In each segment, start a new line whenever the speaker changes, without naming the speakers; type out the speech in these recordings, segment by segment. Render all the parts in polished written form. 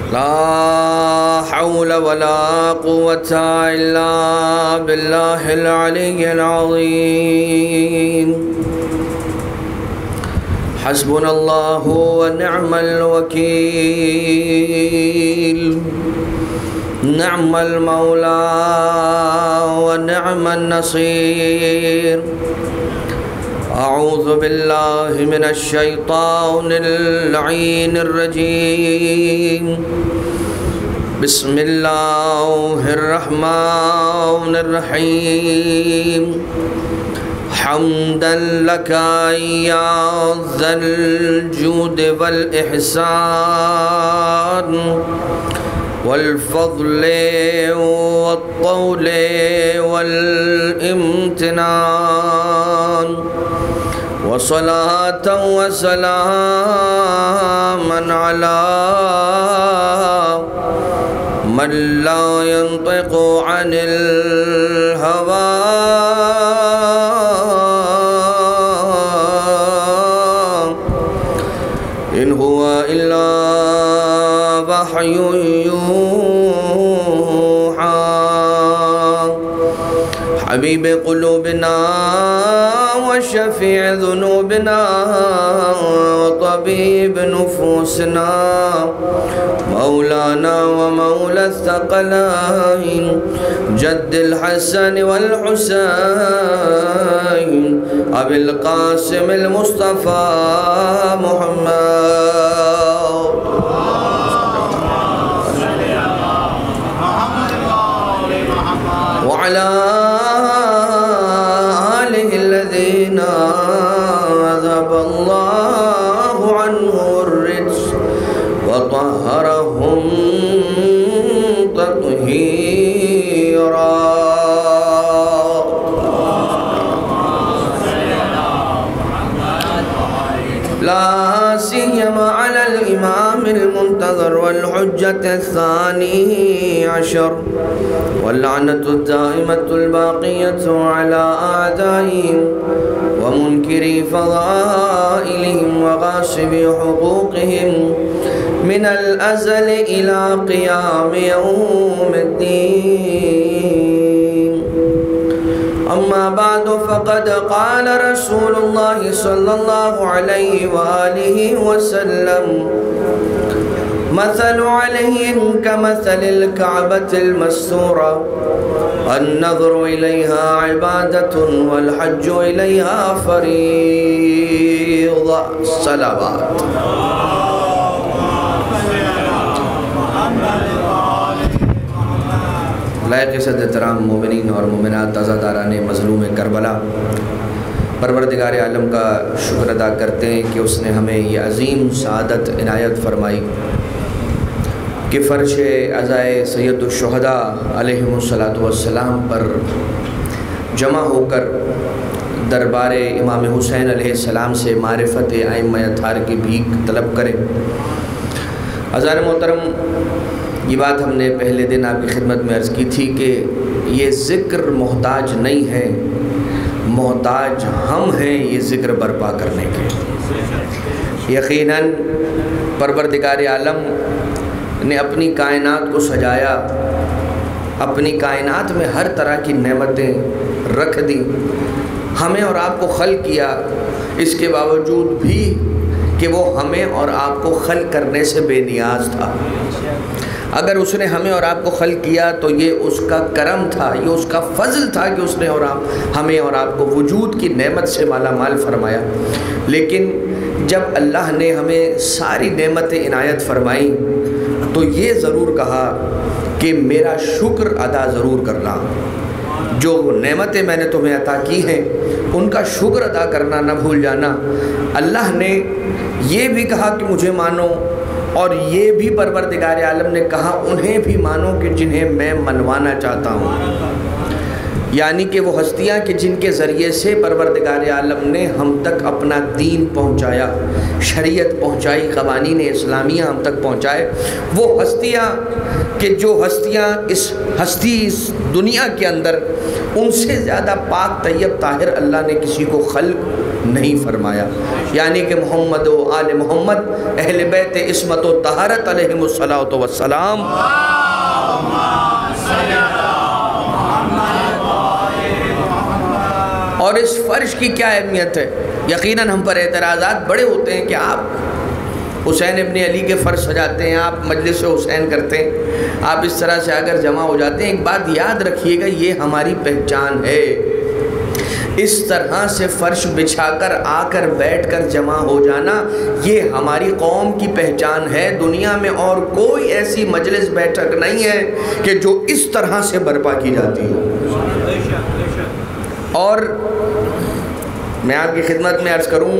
لا حول ولا قوة إلا بالله العلي العظيم. حسبنا الله ونعم الوكيل، نعم المولى ونعم النصير. أعوذ بالله من الشيطان اللعين الرجيم. بسم الله الرحمن الرحيم. حمدا لك يا ذا الجود والإحسان والفضل والطول والامتنان، وصلاة وسلاما على من لا ينطق عن الهوى إن هو إلا وحي يوحى. حبيب قلوبنا وشفيع ذنوبنا وطبيب نفوسنا، مولانا ومولى الثقلين جد الحسن والحسين أبي القاسم المصطفى محمد وعلى آله الذين أذهب الله عنه الرجس وطهرهم تطهيرا. لا سيما على الإمام المنتظر والحجة الثاني عشر، واللعنة الدائمة الباقية على أعدائهم ومنكري فضائلهم وغاصبي حقوقهم من الأزل إلى قيام يوم الدين. أما بعد، فقد قال رسول الله صلى الله عليه وآله وسلم: مثل عليهم كمثل الكعبة المستورة، النظر إليها عبادة والحج إليها فريضة. صلوات. لائق صد احترام مومنین اور مومنات، عزاداران مظلوم کربلا، پروردگار عالم کا شکر ادا کرتے ہیں کہ اس نے ہمیں یہ عظیم سعادت عنایت فرمائی کہ فرش عزائے سید الشہداء علیہم السلام پر جمع ہو کر دربار امام حسین علیہ السلام سے معرفت ائمہ اطہار کی بھیک طلب کریں۔ عزیزان محترم، یہ بات ہم نے پہلے دن آپ کی خدمت میں عرض کی تھی کہ یہ ذکر محتاج نہیں ہے، محتاج ہم ہیں یہ ذکر برپا کرنے کے۔ یقیناً پروردگار عالم نے اپنی کائنات کو سجایا، اپنی کائنات میں ہر طرح کی نعمتیں رکھ دیں، ہمیں اور آپ کو خلق کیا، اس کے باوجود بھی کہ وہ ہمیں اور آپ کو خلق کرنے سے بے نیاز تھا۔ اگر اس نے ہمیں اور آپ کو خلق کیا تو یہ اس کا کرم تھا، یہ اس کا فضل تھا کہ اس نے ہمیں اور آپ کو وجود کی نعمت سے مالا مال فرمایا۔ لیکن جب اللہ نے ہمیں ساری نعمتیں عنایت فرمائیں تو یہ ضرور کہا کہ میرا شکر ادا ضرور کرنا، جو نعمتیں میں نے تمہیں عطا کی ہیں ان کا شکر ادا کرنا نہ بھول جانا۔ اللہ نے یہ بھی کہا کہ مجھے مانو، اور یہ بھی پروردگار عالم نے کہا انہیں بھی مانو کہ جنہیں میں منوانا چاہتا ہوں، یعنی کہ وہ ہستیاں کہ جن کے ذریعے سے پروردگار عالم نے ہم تک اپنا دین پہنچایا، شریعت پہنچائی، قوانین اسلامیہ ہم تک پہنچائے، وہ ہستیاں کہ جو ہستیاں اس دنیا کے اندر ان سے زیادہ پاک طیب طاہر اللہ نے کسی کو خلق نہیں فرمایا، یعنی کہ محمد و آل محمد اہل بیت عصمت و طہارت علیہم الصلاۃ والسلام۔ اور اس فرش کی کیا اہمیت ہے؟ یقیناً ہم پر اعتراضات بڑے ہوتے ہیں کہ آپ حسین ابن علی کے فرش سجاتے ہیں، آپ مجلس حسین کرتے ہیں، آپ اس طرح سے اگر جمع ہو جاتے ہیں۔ ایک بات یاد رکھیے گا، یہ ہماری پہچان ہے۔ اس طرح سے فرش بچھا کر آ کر بیٹھ کر جمع ہو جانا، یہ ہماری قوم کی پہچان ہے۔ دنیا میں اور کوئی ایسی مجلس بیٹھک نہیں ہے کہ جو اس طرح سے برپا کی جاتی ہو۔ اور میں آپ کی خدمت میں عرض کروں،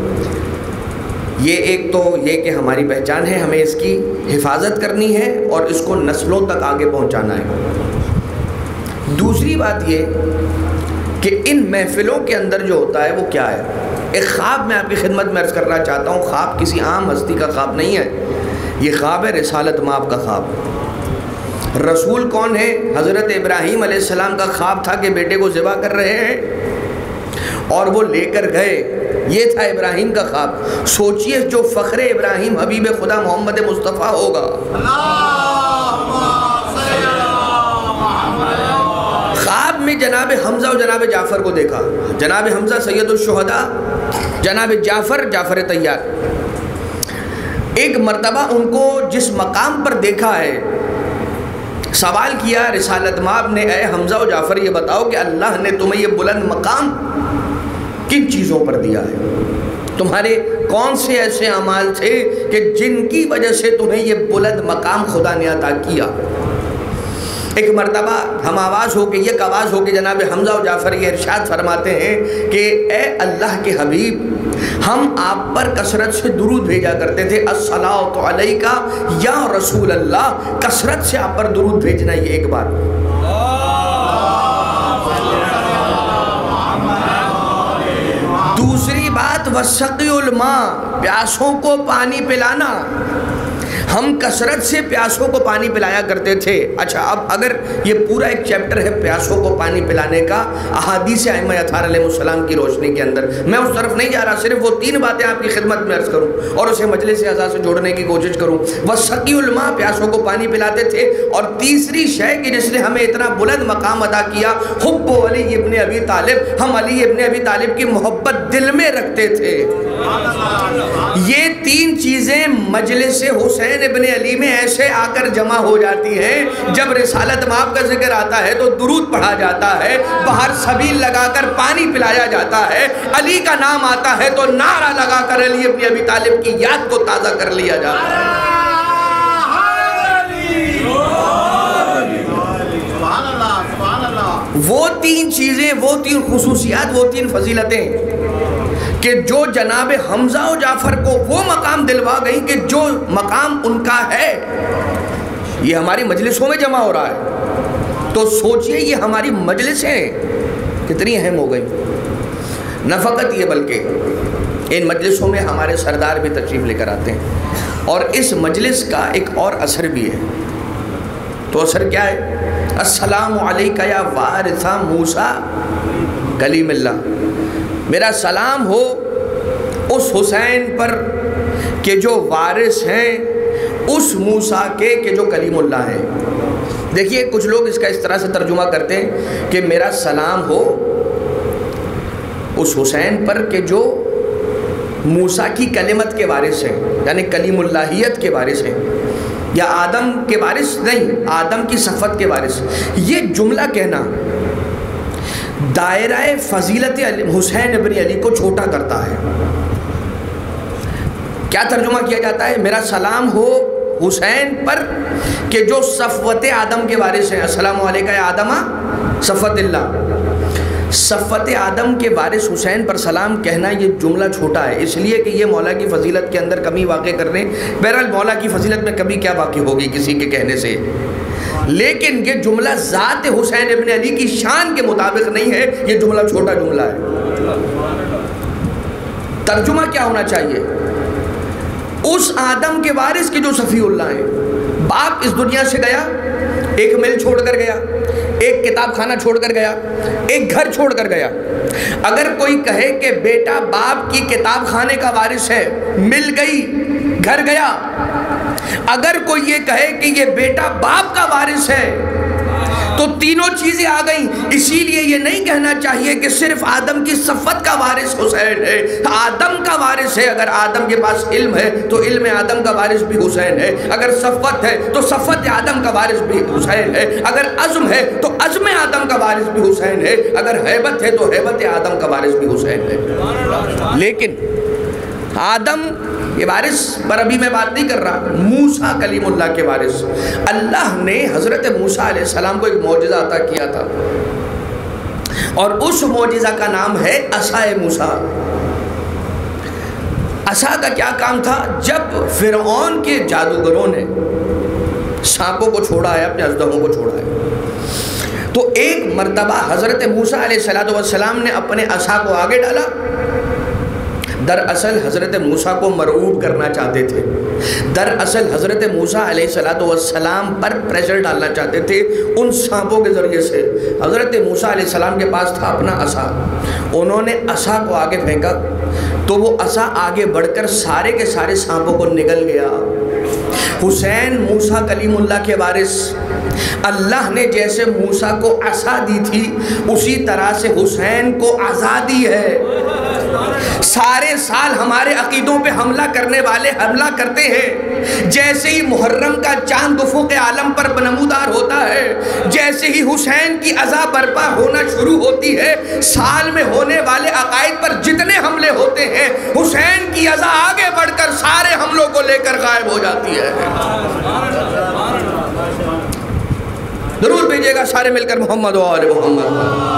یہ ایک تو یہ کہ ہماری پہچان ہے، ہمیں اس کی حفاظت کرنی ہے اور اس کو نسلوں تک آگے پہنچانا ہے۔ دوسری بات یہ کہ ان محفلوں کے اندر جو ہوتا ہے وہ کیا ہے؟ ایک خواب میں آپ کی خدمت میں عرض کرنا چاہتا ہوں۔ خواب کسی عام ہستی کا خواب نہیں ہے، یہ خواب ہے رسالت مآب کا خواب۔ رسول کون ہے؟ حضرت ابراہیم علیہ السلام کا خواب تھا کہ بیٹے کو ذبح کر رہے ہیں اور وہ لے کر گئے، یہ تھا ابراہیم کا خواب۔ سوچئے جو فخر ابراہیم حبیب خدا محمد مصطفیٰ ہوگا، خواب میں جناب حمزہ و جناب جعفر کو دیکھا۔ جناب حمزہ سید الشہداء، جناب جعفر طیار۔ ایک مرتبہ ان کو جس مقام پر دیکھا ہے، سوال کیا رسالت مآب نے، اے حمزہ و جعفر یہ بتاؤ کہ اللہ نے تمہیں یہ بلند مقام کن چیزوں پر دیا ہے؟ تمہارے کون سے ایسے اعمال تھے کہ جن کی وجہ سے تمہیں یہ بلند مقام خدا نے عطا کیا؟ ایک مرتبہ ہم آواز ہو کے یک آواز ہو کے جناب حمزہ و جعفر یہ ارشاد فرماتے ہیں کہ اے اللہ کے حبیب، ہم آپ پر کثرت سے درود بھیجا کرتے تھے، الصلاۃ علیکا یا رسول اللہ، کثرت سے آپ پر درود بھیجنا، یہ ایک بات۔ دوسری بات وسقی الماء، پیاسوں کو پانی پلانا، ہم کثرت سے پیاسوں کو پانی پلایا کرتے تھے۔ اچھا، اب اگر یہ پورا ایک چیپٹر ہے پیاسوں کو پانی پلانے کا احادیث ائمہ اطہار علیہ السلام کی روشنی کے اندر، میں اس طرف نہیں جا رہا، صرف وہ 3 باتیں آپ کی خدمت میں عرض کروں اور اسے مجلس اعزاز سے جوڑنے کی کوشش کروں۔ وسقی الماء، پیاسوں کو پانی پلاتے تھے، اور تیسری شے کہ جس نے ہمیں اتنا بلند مقام عطا کیا، حب علی ابن ابی طالب، ہم علی ابن ابی طالب کی محبت دل میں رکھتے تھے۔ یہ 3 چیزیں مجلس حسین ابن علی میں ایسے آ کر جمع ہو جاتی ہیں، جب رسالت مآب کا ذکر آتا ہے تو درود پڑھا جاتا ہے، باہر سبیل لگا کر پانی پلایا جاتا ہے، علی کا نام آتا ہے تو نعرہ لگا کر علی ابن ابی طالب کی یاد کو تازہ کر لیا جاتا ہے۔ وہ 3 چیزیں، وہ 3 خصوصیات، وہ 3 فضیلتیں کہ جو جناب حمزہ و جعفر کو وہ مقام دلوا گئی کہ جو مقام ان کا ہے، یہ ہماری مجلسوں میں جمع ہو رہا ہے۔ تو سوچئے یہ ہماری مجلسیں کتنی اہم ہو گئی۔ نہ فقط یہ بلکہ ان مجلسوں میں ہمارے سردار بھی تشریف لے کر آتے ہیں، اور اس مجلس کا ایک اور اثر بھی ہے۔ تو اثر کیا ہے؟ السلام علیکہ یا وارث موسیٰ کلیم اللہ، میرا سلام ہو اس حسین پر کہ جو وارث ہیں اس موسیٰ کے کہ جو کلیم اللہ ہیں۔ دیکھیے کچھ لوگ اس کا اس طرح سے ترجمہ کرتے ہیں کہ میرا سلام ہو اس حسین پر کہ جو موسیٰ کی کلمت کے وارث ہیں، یعنی کلیم اللہیت کے وارث ہیں، یا آدم کے وارث نہیں، آدم کی صفت کے وارث۔ یہ جملہ کہنا دائرہ فضیلت حسین ابن علی کو چھوٹا کرتا ہے۔ کیا ترجمہ کیا جاتا ہے؟ میرا سلام ہو حسین پر کہ جو صفوت آدم کے وارث ہیں، السلام علیکہ یا آدمہ صفوت اللہ، صفوت آدم کے وارث حسین پر سلام کہنا یہ جملہ چھوٹا ہے، اس لیے کہ یہ مولا کی فضیلت کے اندر کمی واقع کرنے، بہرحال مولا کی فضیلت میں کمی کیا واقع ہوگی کسی کے کہنے سے، لیکن یہ جملہ ذات حسین ابن علی کی شان کے مطابق نہیں ہے، یہ جملہ چھوٹا جملہ ہے۔ ترجمہ کیا ہونا چاہیے؟ اس آدم کے وارث کے جو صفی اللہ ہیں، باپ اس دنیا سے گیا، ایک مل چھوڑ کر گیا، ایک کتاب خانہ چھوڑ کر گیا، ایک گھر چھوڑ کر گیا۔ اگر کوئی کہے کہ بیٹا باپ کی کتاب خانے کا وارث ہے، مل گئی، گھر گیا۔ اگر کوئی یہ کہے کہ یہ بیٹا باپ کا وارث ہے تو تینوں چیزیں آ گئیں۔ اسی لیے یہ نہیں کہنا چاہیے کہ صرف آدم کی صفت کا وارث حسین ہے، آدم کا وارث ہے۔ اگر آدم کے پاس علم ہے تو علم آدم کا وارث بھی حسین ہے، اگر صفت ہے تو صفت آدم کا وارث بھی حسین ہے، اگر عزم ہے تو عزم آدم کا وارث بھی حسین ہے، اگر ہیبت ہے تو ہیبت آدم کا وارث بھی حسین ہے۔ لیکن آدم یہ وارث پر ابھی میں بات نہیں کر رہا، موسیٰ کلیم اللہ کے وارث۔ اللہ نے حضرت موسیٰ علیہ السلام کو ایک معجزہ عطا کیا تھا، اور اس معجزہ کا نام ہے عصائے موسیٰ۔ عصا کا کیا کام تھا؟ جب فرعون کے جادوگروں نے سانپوں کو چھوڑا ہے، اپنے اژدہوں کو چھوڑا ہے، تو ایک مرتبہ حضرت موسیٰ علیہ السلام نے اپنے عصا کو آگے ڈالا۔ دراصل حضرت موسیٰ کو مرعوب کرنا چاہتے تھے، دراصل حضرت موسیٰ علیہ السلام پر پریشر ڈالنا چاہتے تھے ان سانپوں کے ذریعے سے۔ حضرت موسیٰ علیہ السلام کے پاس تھا اپنا عصا، انہوں نے عصا کو آگے پھینکا تو وہ عصا آگے بڑھ کر سارے کے سارے سانپوں کو نگل گیا۔ حسین موسیٰ کلیم اللہ کے وارث، اللہ نے جیسے موسیٰ کو عصا دی تھی اسی طرح سے حسین کو آزادی ہے۔ سارے سال ہمارے عقیدوں پہ حملہ کرنے والے حملہ کرتے ہیں، جیسے ہی محرم کا چاند افق عالم پر نمودار ہوتا ہے، جیسے ہی حسین کی عزا برپا ہونا شروع ہوتی ہے، سال میں ہونے والے عقائد پر جتنے حملے ہوتے ہیں حسین کی عزا آگے بڑھ کر سارے حملوں کو لے کر غائب ہو جاتی ہے۔ ضرور بھیجیے گا سارے مل کر محمد و آل محمد۔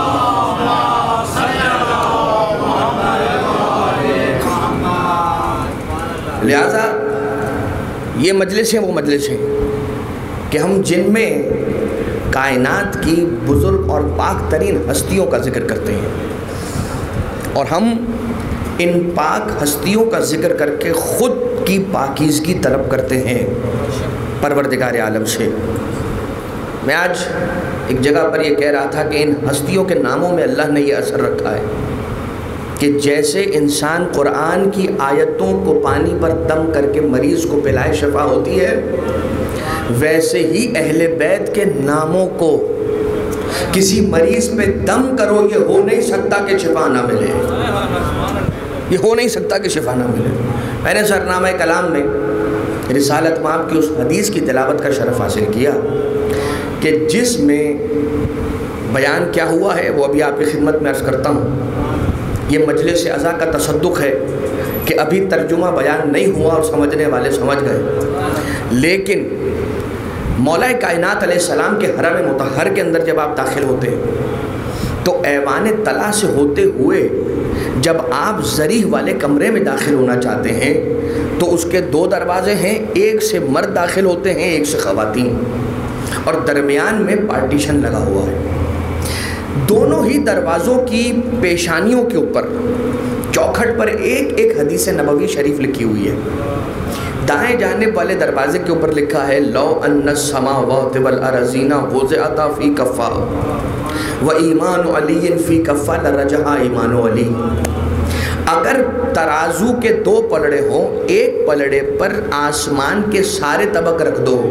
لہٰذا یہ مجلس ہیں وہ مجلس ہیں کہ ہم جن میں کائنات کی بزرگ اور پاک ترین ہستیوں کا ذکر کرتے ہیں، اور ہم ان پاک ہستیوں کا ذکر کر کے خود کی پاکیزگی طلب کرتے ہیں پروردگار عالم سے۔ میں آج ایک جگہ پر یہ کہہ رہا تھا کہ ان ہستیوں کے ناموں میں اللہ نے یہ اثر رکھا ہے کہ جیسے انسان قرآن کی آیتوں کو پانی پر دم کر کے مریض کو پلائے شفا ہوتی ہے، ویسے ہی اہل بیت کے ناموں کو کسی مریض پہ دم کرو، یہ ہو نہیں سکتا کہ شفا نہ ملے، یہ ہو نہیں سکتا کہ شفا نہ ملے۔ میں نے سرنامہ کلام میں رسالت مآب کی اس حدیث کی تلاوت کا شرف حاصل کیا کہ جس میں بیان کیا ہوا ہے وہ ابھی آپ کی خدمت میں عرض کرتا ہوں۔ یہ مجلس عزا کا تصدق ہے کہ ابھی ترجمہ بیان نہیں ہوا اور سمجھنے والے سمجھ گئے، لیکن مولا کائنات علیہ السلام کے حرم مطہر کے اندر جب آپ داخل ہوتے ہیں تو ایوان طلا سے ہوتے ہوئے جب آپ ذریح والے کمرے میں داخل ہونا چاہتے ہیں تو اس کے دو دروازے ہیں، ایک سے مرد داخل ہوتے ہیں، ایک سے خواتین، اور درمیان میں پارٹیشن لگا ہوا ہے۔ دونوں ہی دروازوں کی پیشانیوں کے اوپر چوکھٹ پر ایک ایک حدیث نبوی شریف لکھی ہوئی ہے۔ دائیں جانب والے دروازے کے اوپر لکھا ہے لو ان السماوات والارضین وضعتا فی کفا و ایمان علی فی کفا لرجحا ایمان علی۔ اگر ترازو کے دو پلڑے ہوں، ایک پلڑے پر آسمان کے سارے طبق رکھ دو،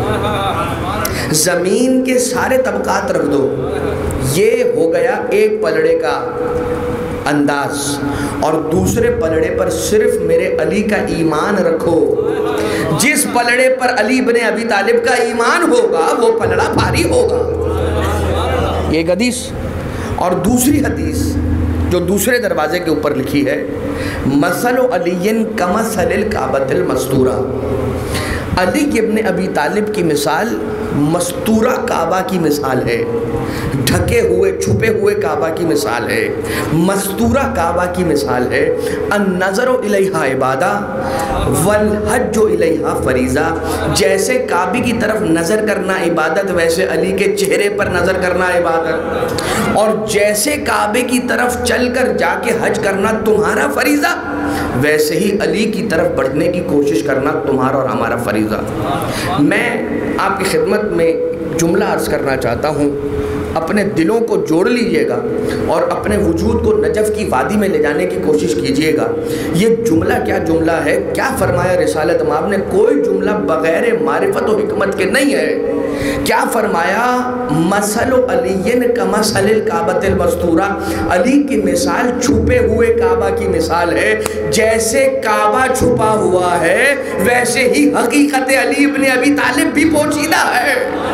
زمین کے سارے طبقات رکھ دو، یہ ہو گیا ایک پلڑے کا انداز، اور دوسرے پلڑے پر صرف میرے علی کا ایمان رکھو، جس پلڑے پر علی بن ابی طالب کا ایمان ہوگا وہ پلڑا بھاری ہوگا۔ یہ ایک حدیث، اور دوسری حدیث جو دوسرے دروازے کے اوپر لکھی ہے مثل علی کمثل الکعبۃ المستورہ، علی ابن ابی طالب کی مثال مستورہ کعبہ کی مثال ہے، ڈھکے ہوئے چھپے ہوئے کعبہ کی مثال ہے، مستورہ کعبہ کی مثال ہے۔ النظر الیہا عبادہ والحج الیہا فریضہ، جیسے کعبے کی طرف نظر کرنا عبادت، ویسے علی کے چہرے پر نظر کرنا عبادت، اور جیسے کعبے کی طرف چل کر جا کے حج کرنا تمہارا فریضہ، ویسے ہی علی کی طرف بڑھنے کی کوشش کرنا تمہارا اور ہمارا فریضہ۔ میں آپ کی خدمت میں جملہ عرض کرنا چاہتا ہوں، اپنے دلوں کو جوڑ لیجئے گا اور اپنے وجود کو نجف کی وادی میں لے جانے کی کوشش کیجئے گا۔ یہ جملہ کیا جملہ ہے، کیا فرمایا رسالت مآب نے، کوئی جملہ بغیر معرفت و حکمت کے نہیں ہے۔ کیا فرمایا، مثل علی کمثل الکعبۃ المستورہ، علی کی مثال چھپے ہوئے کعبہ کی مثال ہے۔ جیسے کعبہ چھپا ہوا ہے ویسے ہی حقیقت علی ابن ابی طالب بھی پوشیدہ ہے۔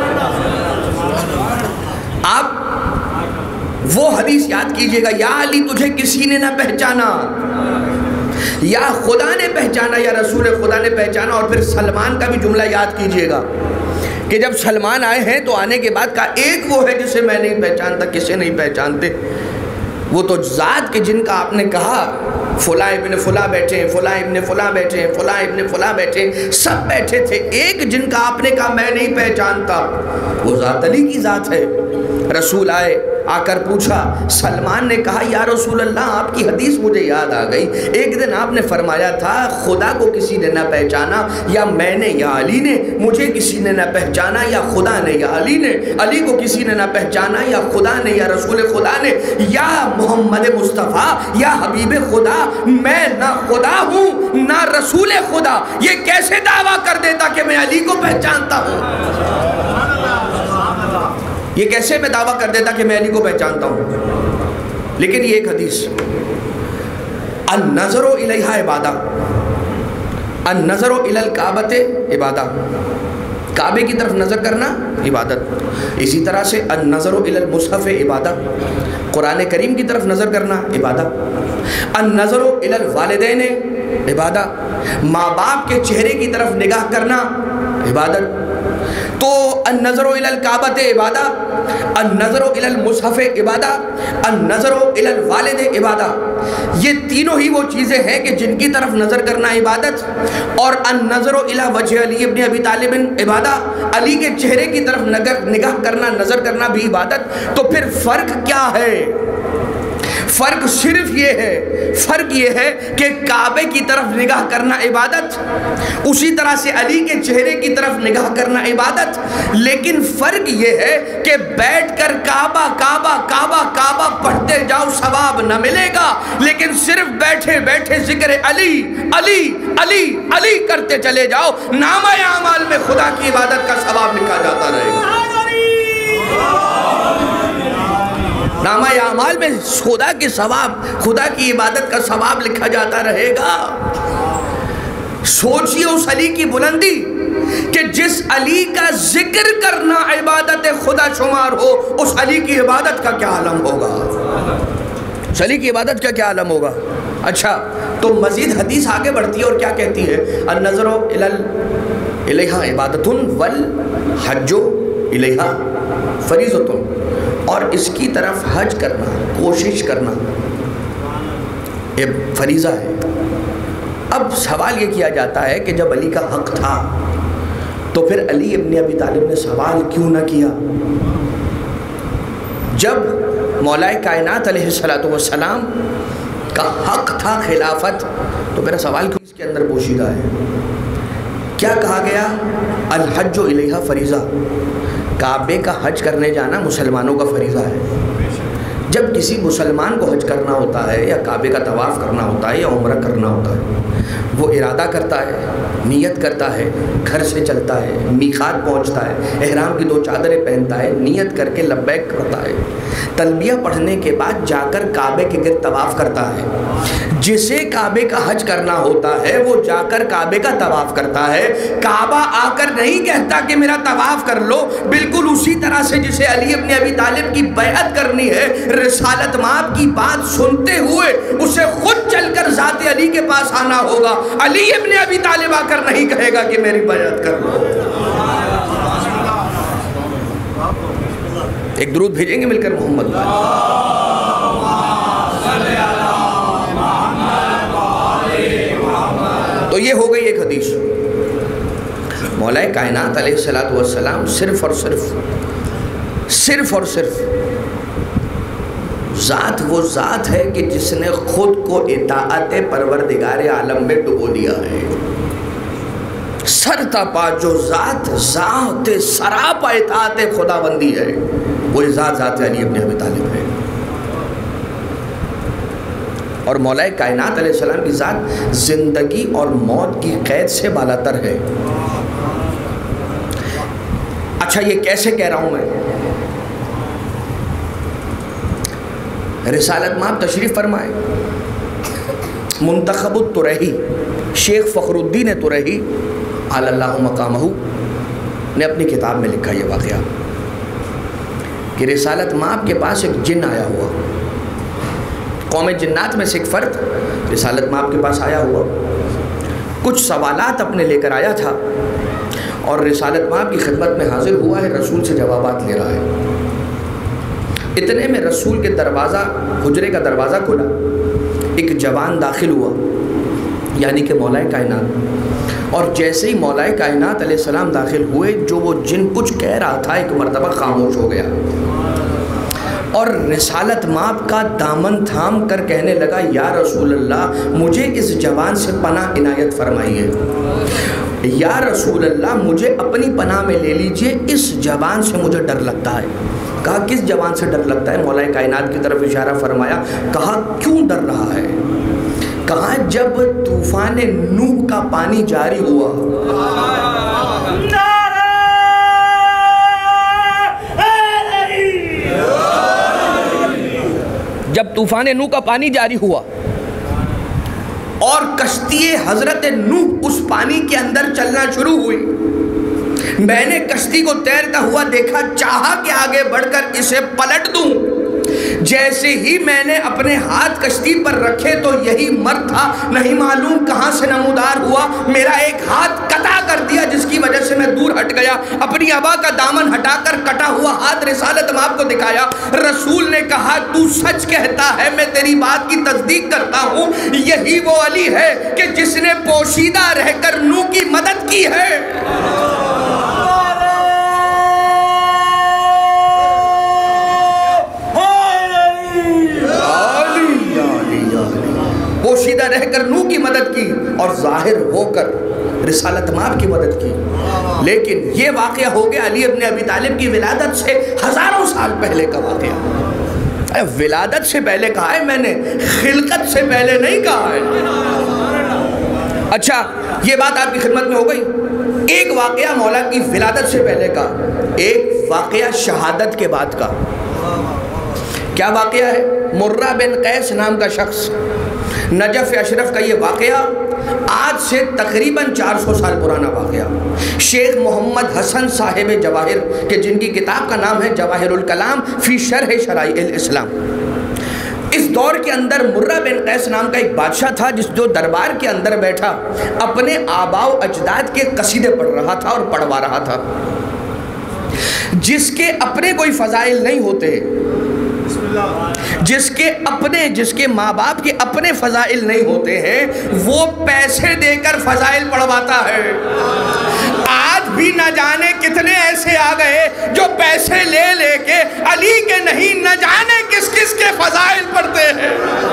آپ وہ حدیث یاد کیجئے گا، یا علی تجھے کسی نے نہ پہچانا، یا خدا نے پہچانا، یا رسول خدا نے پہچانا۔ اور پھر سلمان کا بھی جملہ یاد کیجئے گا کہ جب سلمان آئے ہیں تو آنے کے بعد کہا ایک وہ ہے جسے میں نہیں پہچانتا، کسے نہیں پہچانتے، وہ تو ذات کے جن کا آپ نے کہا فلاں ابن فلاں بیٹھے ہیں، فلاں ابن فلاں بیٹھے ہیں، فلاں ابن فلاں بیٹھے ہیں، سب بیٹھے تھے، ایک جن کا آپ نے کہا میں نہیں پہچانتا، وہ ذات علی کی ذات ہے۔ رسول آئے، آ کر پوچھا، سلمان نے کہا یا رسول اللہ آپ کی حدیث مجھے یاد آ گئی، ایک دن آپ نے فرمایا تھا خدا کو کسی نے نہ پہچانا، یا میں نے یا علی نے، مجھے کسی نے نہ پہچانا یا خدا نے یا علی نے، علی کو کسی نے نہ پہچانا یا خدا نے یا رسول خدا نے، یا محمد مصطفیٰ یا حبیب خدا، میں نہ خدا ہوں نہ رسول خدا، یہ کیسے دعویٰ کر دیتا کہ میں علی کو پہچانتا ہوں؟ یہ کیسے میں دعویٰ کر دیتا کہ میں علی کو پہچانتا ہوں؟ لیکن یہ ایک حدیث، النظر الیہا عبادہ، النظر الی الکعبۃ عبادہ، کعبے کی طرف نظر کرنا عبادت۔ اسی طرح سے النظر الی المصحف عبادہ، قرآن کریم کی طرف نظر کرنا عبادت۔ النظر الی الوالدین عبادہ، ماں باپ کے چہرے کی طرف نگاہ کرنا عبادت۔ تو النظر الی الکعبۃ عبادہ، النظر الی المصحف عبادہ، النظر الی الوالد عبادہ، یہ تینوں ہی وہ چیزیں ہیں کہ جن کی طرف نظر کرنا عبادت، اور النظر الی وجہ علی ابن ابی طالب عبادہ، علی کے چہرے کی طرف نگاہ کرنا، نظر کرنا بھی عبادت۔ تو پھر فرق کیا ہے؟ فرق صرف یہ ہے، فرق یہ ہے کہ کعبے کی طرف نگاہ کرنا عبادت، اسی طرح سے علی کے چہرے کی طرف نگاہ کرنا عبادت، لیکن فرق یہ ہے کہ بیٹھ کر کعبہ کعبہ کعبہ کعبہ پڑھتے جاؤ ثواب نہ ملے گا، لیکن صرف بیٹھے بیٹھے ذکر علی علی علی علی کرتے چلے جاؤ، نامہ اعمال میں خدا کی عبادت کا ثواب لکھا جاتا رہے گا۔ نامہ اعمال میں خدا کے ثواب، خدا کی عبادت کا ثواب لکھا جاتا رہے گا۔ سوچئے اس علی کی بلندی کہ جس علی کا ذکر کرنا عبادت خدا شمار ہو، اس علی کی عبادت کا کیا عالم ہوگا؟ اس علی کی عبادت کا کیا عالم ہوگا؟ اچھا، تو مزید حدیث آگے بڑھتی ہے اور کیا کہتی ہے؟ النظر الیہا عبادت والحج الیہا فریضۃ، اور اس کی طرف حج کرنا، کوشش کرنا یہ فریضہ ہے۔ اب سوال یہ کیا جاتا ہے کہ جب علی کا حق تھا تو پھر علی ابن ابی طالب نے سوال کیوں نہ کیا؟ جب مولا کائنات علیہ السلام کا حق تھا خلافت، تو میرا سوال کیوں اس کے اندر پوشیدہ ہے؟ کیا کہا گیا؟ الحج الیہا فریضہ، کعبے کا حج کرنے جانا مسلمانوں کا فریضہ ہے۔ جب کسی مسلمان کو حج کرنا ہوتا ہے یا کعبے کا طواف کرنا ہوتا ہے یا عمرہ کرنا ہوتا ہے، وہ ارادہ کرتا ہے، نیت کرتا ہے، گھر سے چلتا ہے، میقات پہنچتا ہے، احرام کی 2 چادریں پہنتا ہے، نیت کر کے لبیک کرتا ہے، تلبیہ پڑھنے کے بعد جا کر کعبے کے گرد طواف کرتا ہے۔ جسے کعبے کا حج کرنا ہوتا ہے وہ جا کر کعبے کا طواف کرتا ہے، کعبہ آ کر نہیں کہتا کہ میرا طواف کر لو، بالکل اسی طرح سے جسے علی ابن ابی طالب کی بیعت کرنی ہے، رسالت مآب کی بات سنتے ہوئے اسے خود چل کر ذات علی کے پاس آنا ہوگا۔ علی ابن ابی طالب آ کر نہیں کہے گا کہ میری بیعت کر لو۔ ایک درود بھیجیں گے مل کر محمد؟ تو یہ ہو گئی ایک حدیث۔ مولا کائنات علیہ السلام صرف اور صرف ذات وہ ذات ہے کہ جس نے خود کو اطاعت پروردگار عالم میں ڈبو دیا ہے۔ سر تا پا جو ذات سراپا اطاعت خدا بندی ہے، وہ ذات علی ابن ابی طالب ہے، اور مولا کائنات علیہ السلام کی ذات زندگی اور موت کی قید سے بالاتر ہے۔ اچھا یہ کیسے کہہ رہا ہوں میں؟ رسالت مآب تشریف فرمائے، منتخب الطریحی شیخ فخر الدین طریحی علی اللہ مقامہ نے اپنی کتاب میں لکھا یہ واقعہ کہ رسالت مآب کے پاس ایک جن آیا ہوا، قوم جنات میں سے ایک فرد رسالت مآب کے پاس آیا ہوا، کچھ سوالات اپنے لے کر آیا تھا اور رسالت مآب کی خدمت میں حاضر ہوا ہے، رسول سے جوابات لے رہا ہے۔ اتنے میں رسول کے حجرے کا دروازہ کھلا، ایک جوان داخل ہوا یعنی کہ مولا کائنات، اور جیسے ہی مولا کائنات علیہ السلام داخل ہوئے جو وہ جن کچھ کہہ رہا تھا ایک مرتبہ خاموش ہو گیا، اور رسالت مآب کا دامن تھام کر کہنے لگا یا رسول اللہ مجھے اس جوان سے پناہ عنایت فرمائیے، یا رسول اللہ مجھے اپنی پناہ میں لے لیجئے، اس جوان سے مجھے ڈر لگتا ہے۔ کہا کس جوان سے ڈر لگتا ہے؟ مولا کائنات کی طرف اشارہ فرمایا، کہا کیوں ڈر رہا ہے؟ کہا جب طوفان نوح کا پانی جاری ہوا، جب طوفان نوح کا پانی جاری ہوا اور کشتی حضرت نوح اس پانی کے اندر چلنا شروع ہوئی، میں نے کشتی کو تیرتا ہوا دیکھا، چاہا کہ آگے بڑھ کر اسے پلٹ دوں، جیسے ہی میں نے اپنے ہاتھ کشتی پر رکھے تو یہی مرد تھا، نہیں معلوم کہاں سے نمودار ہوا، میرا ایک ہاتھ قطع کر دیا جس کی وجہ سے میں دور ہٹ گیا، اپنی ابا کا دامن ہٹا کر کٹا ہوا ہاتھ رسالت مآب کو دکھایا، رسول نے کہا تو سچ کہتا ہے، میں تیری بات کی تصدیق کرتا ہوں، یہی وہ علی ہے کہ جس نے پوشیدہ رہ کر نوح کی مدد کی ہے۔ پوشیدہ رہ کر نوح کی مدد کی اور ظاہر ہو کر رسالت مآب کی مدد کی، لیکن یہ واقعہ ہو گیا علی ابن ابی طالب کی ولادت سے ہزاروں سال پہلے کا واقعہ۔ ولادت سے پہلے کہا ہے میں نے، خلقت سے پہلے نہیں کہا ہے۔ اچھا یہ بات آپ کی خدمت میں ہو گئی، ایک واقعہ مولا کی ولادت سے پہلے کا، ایک واقعہ شہادت کے بعد کا۔ کیا واقعہ ہے؟ مرہ بن قیس نام کا شخص، نجف اشرف کا یہ واقعہ آج سے تقریباً 400 سال پرانا واقعہ، شیخ محمد حسن صاحب جواہر کہ جن کی کتاب کا نام ہے جواہر الکلام فی شرح شرائع الاسلام۔ اس دور کے اندر مرہ بن قیس نام کا ایک بادشاہ تھا جو دربار کے اندر بیٹھا اپنے آباء و اجداد کے قصیدے پڑھ رہا تھا اور پڑھوا رہا تھا، جس کے اپنے کوئی فضائل نہیں ہوتے، جس کے ماں باپ کے اپنے فضائل نہیں ہوتے ہیں، وہ پیسے دے کر فضائل پڑھواتا ہے۔ آج بھی نہ جانے کتنے ایسے آ گئے جو پیسے لے لے کے علی کے نہیں نہ جانے کس کس کے فضائل پڑھتے ہیں۔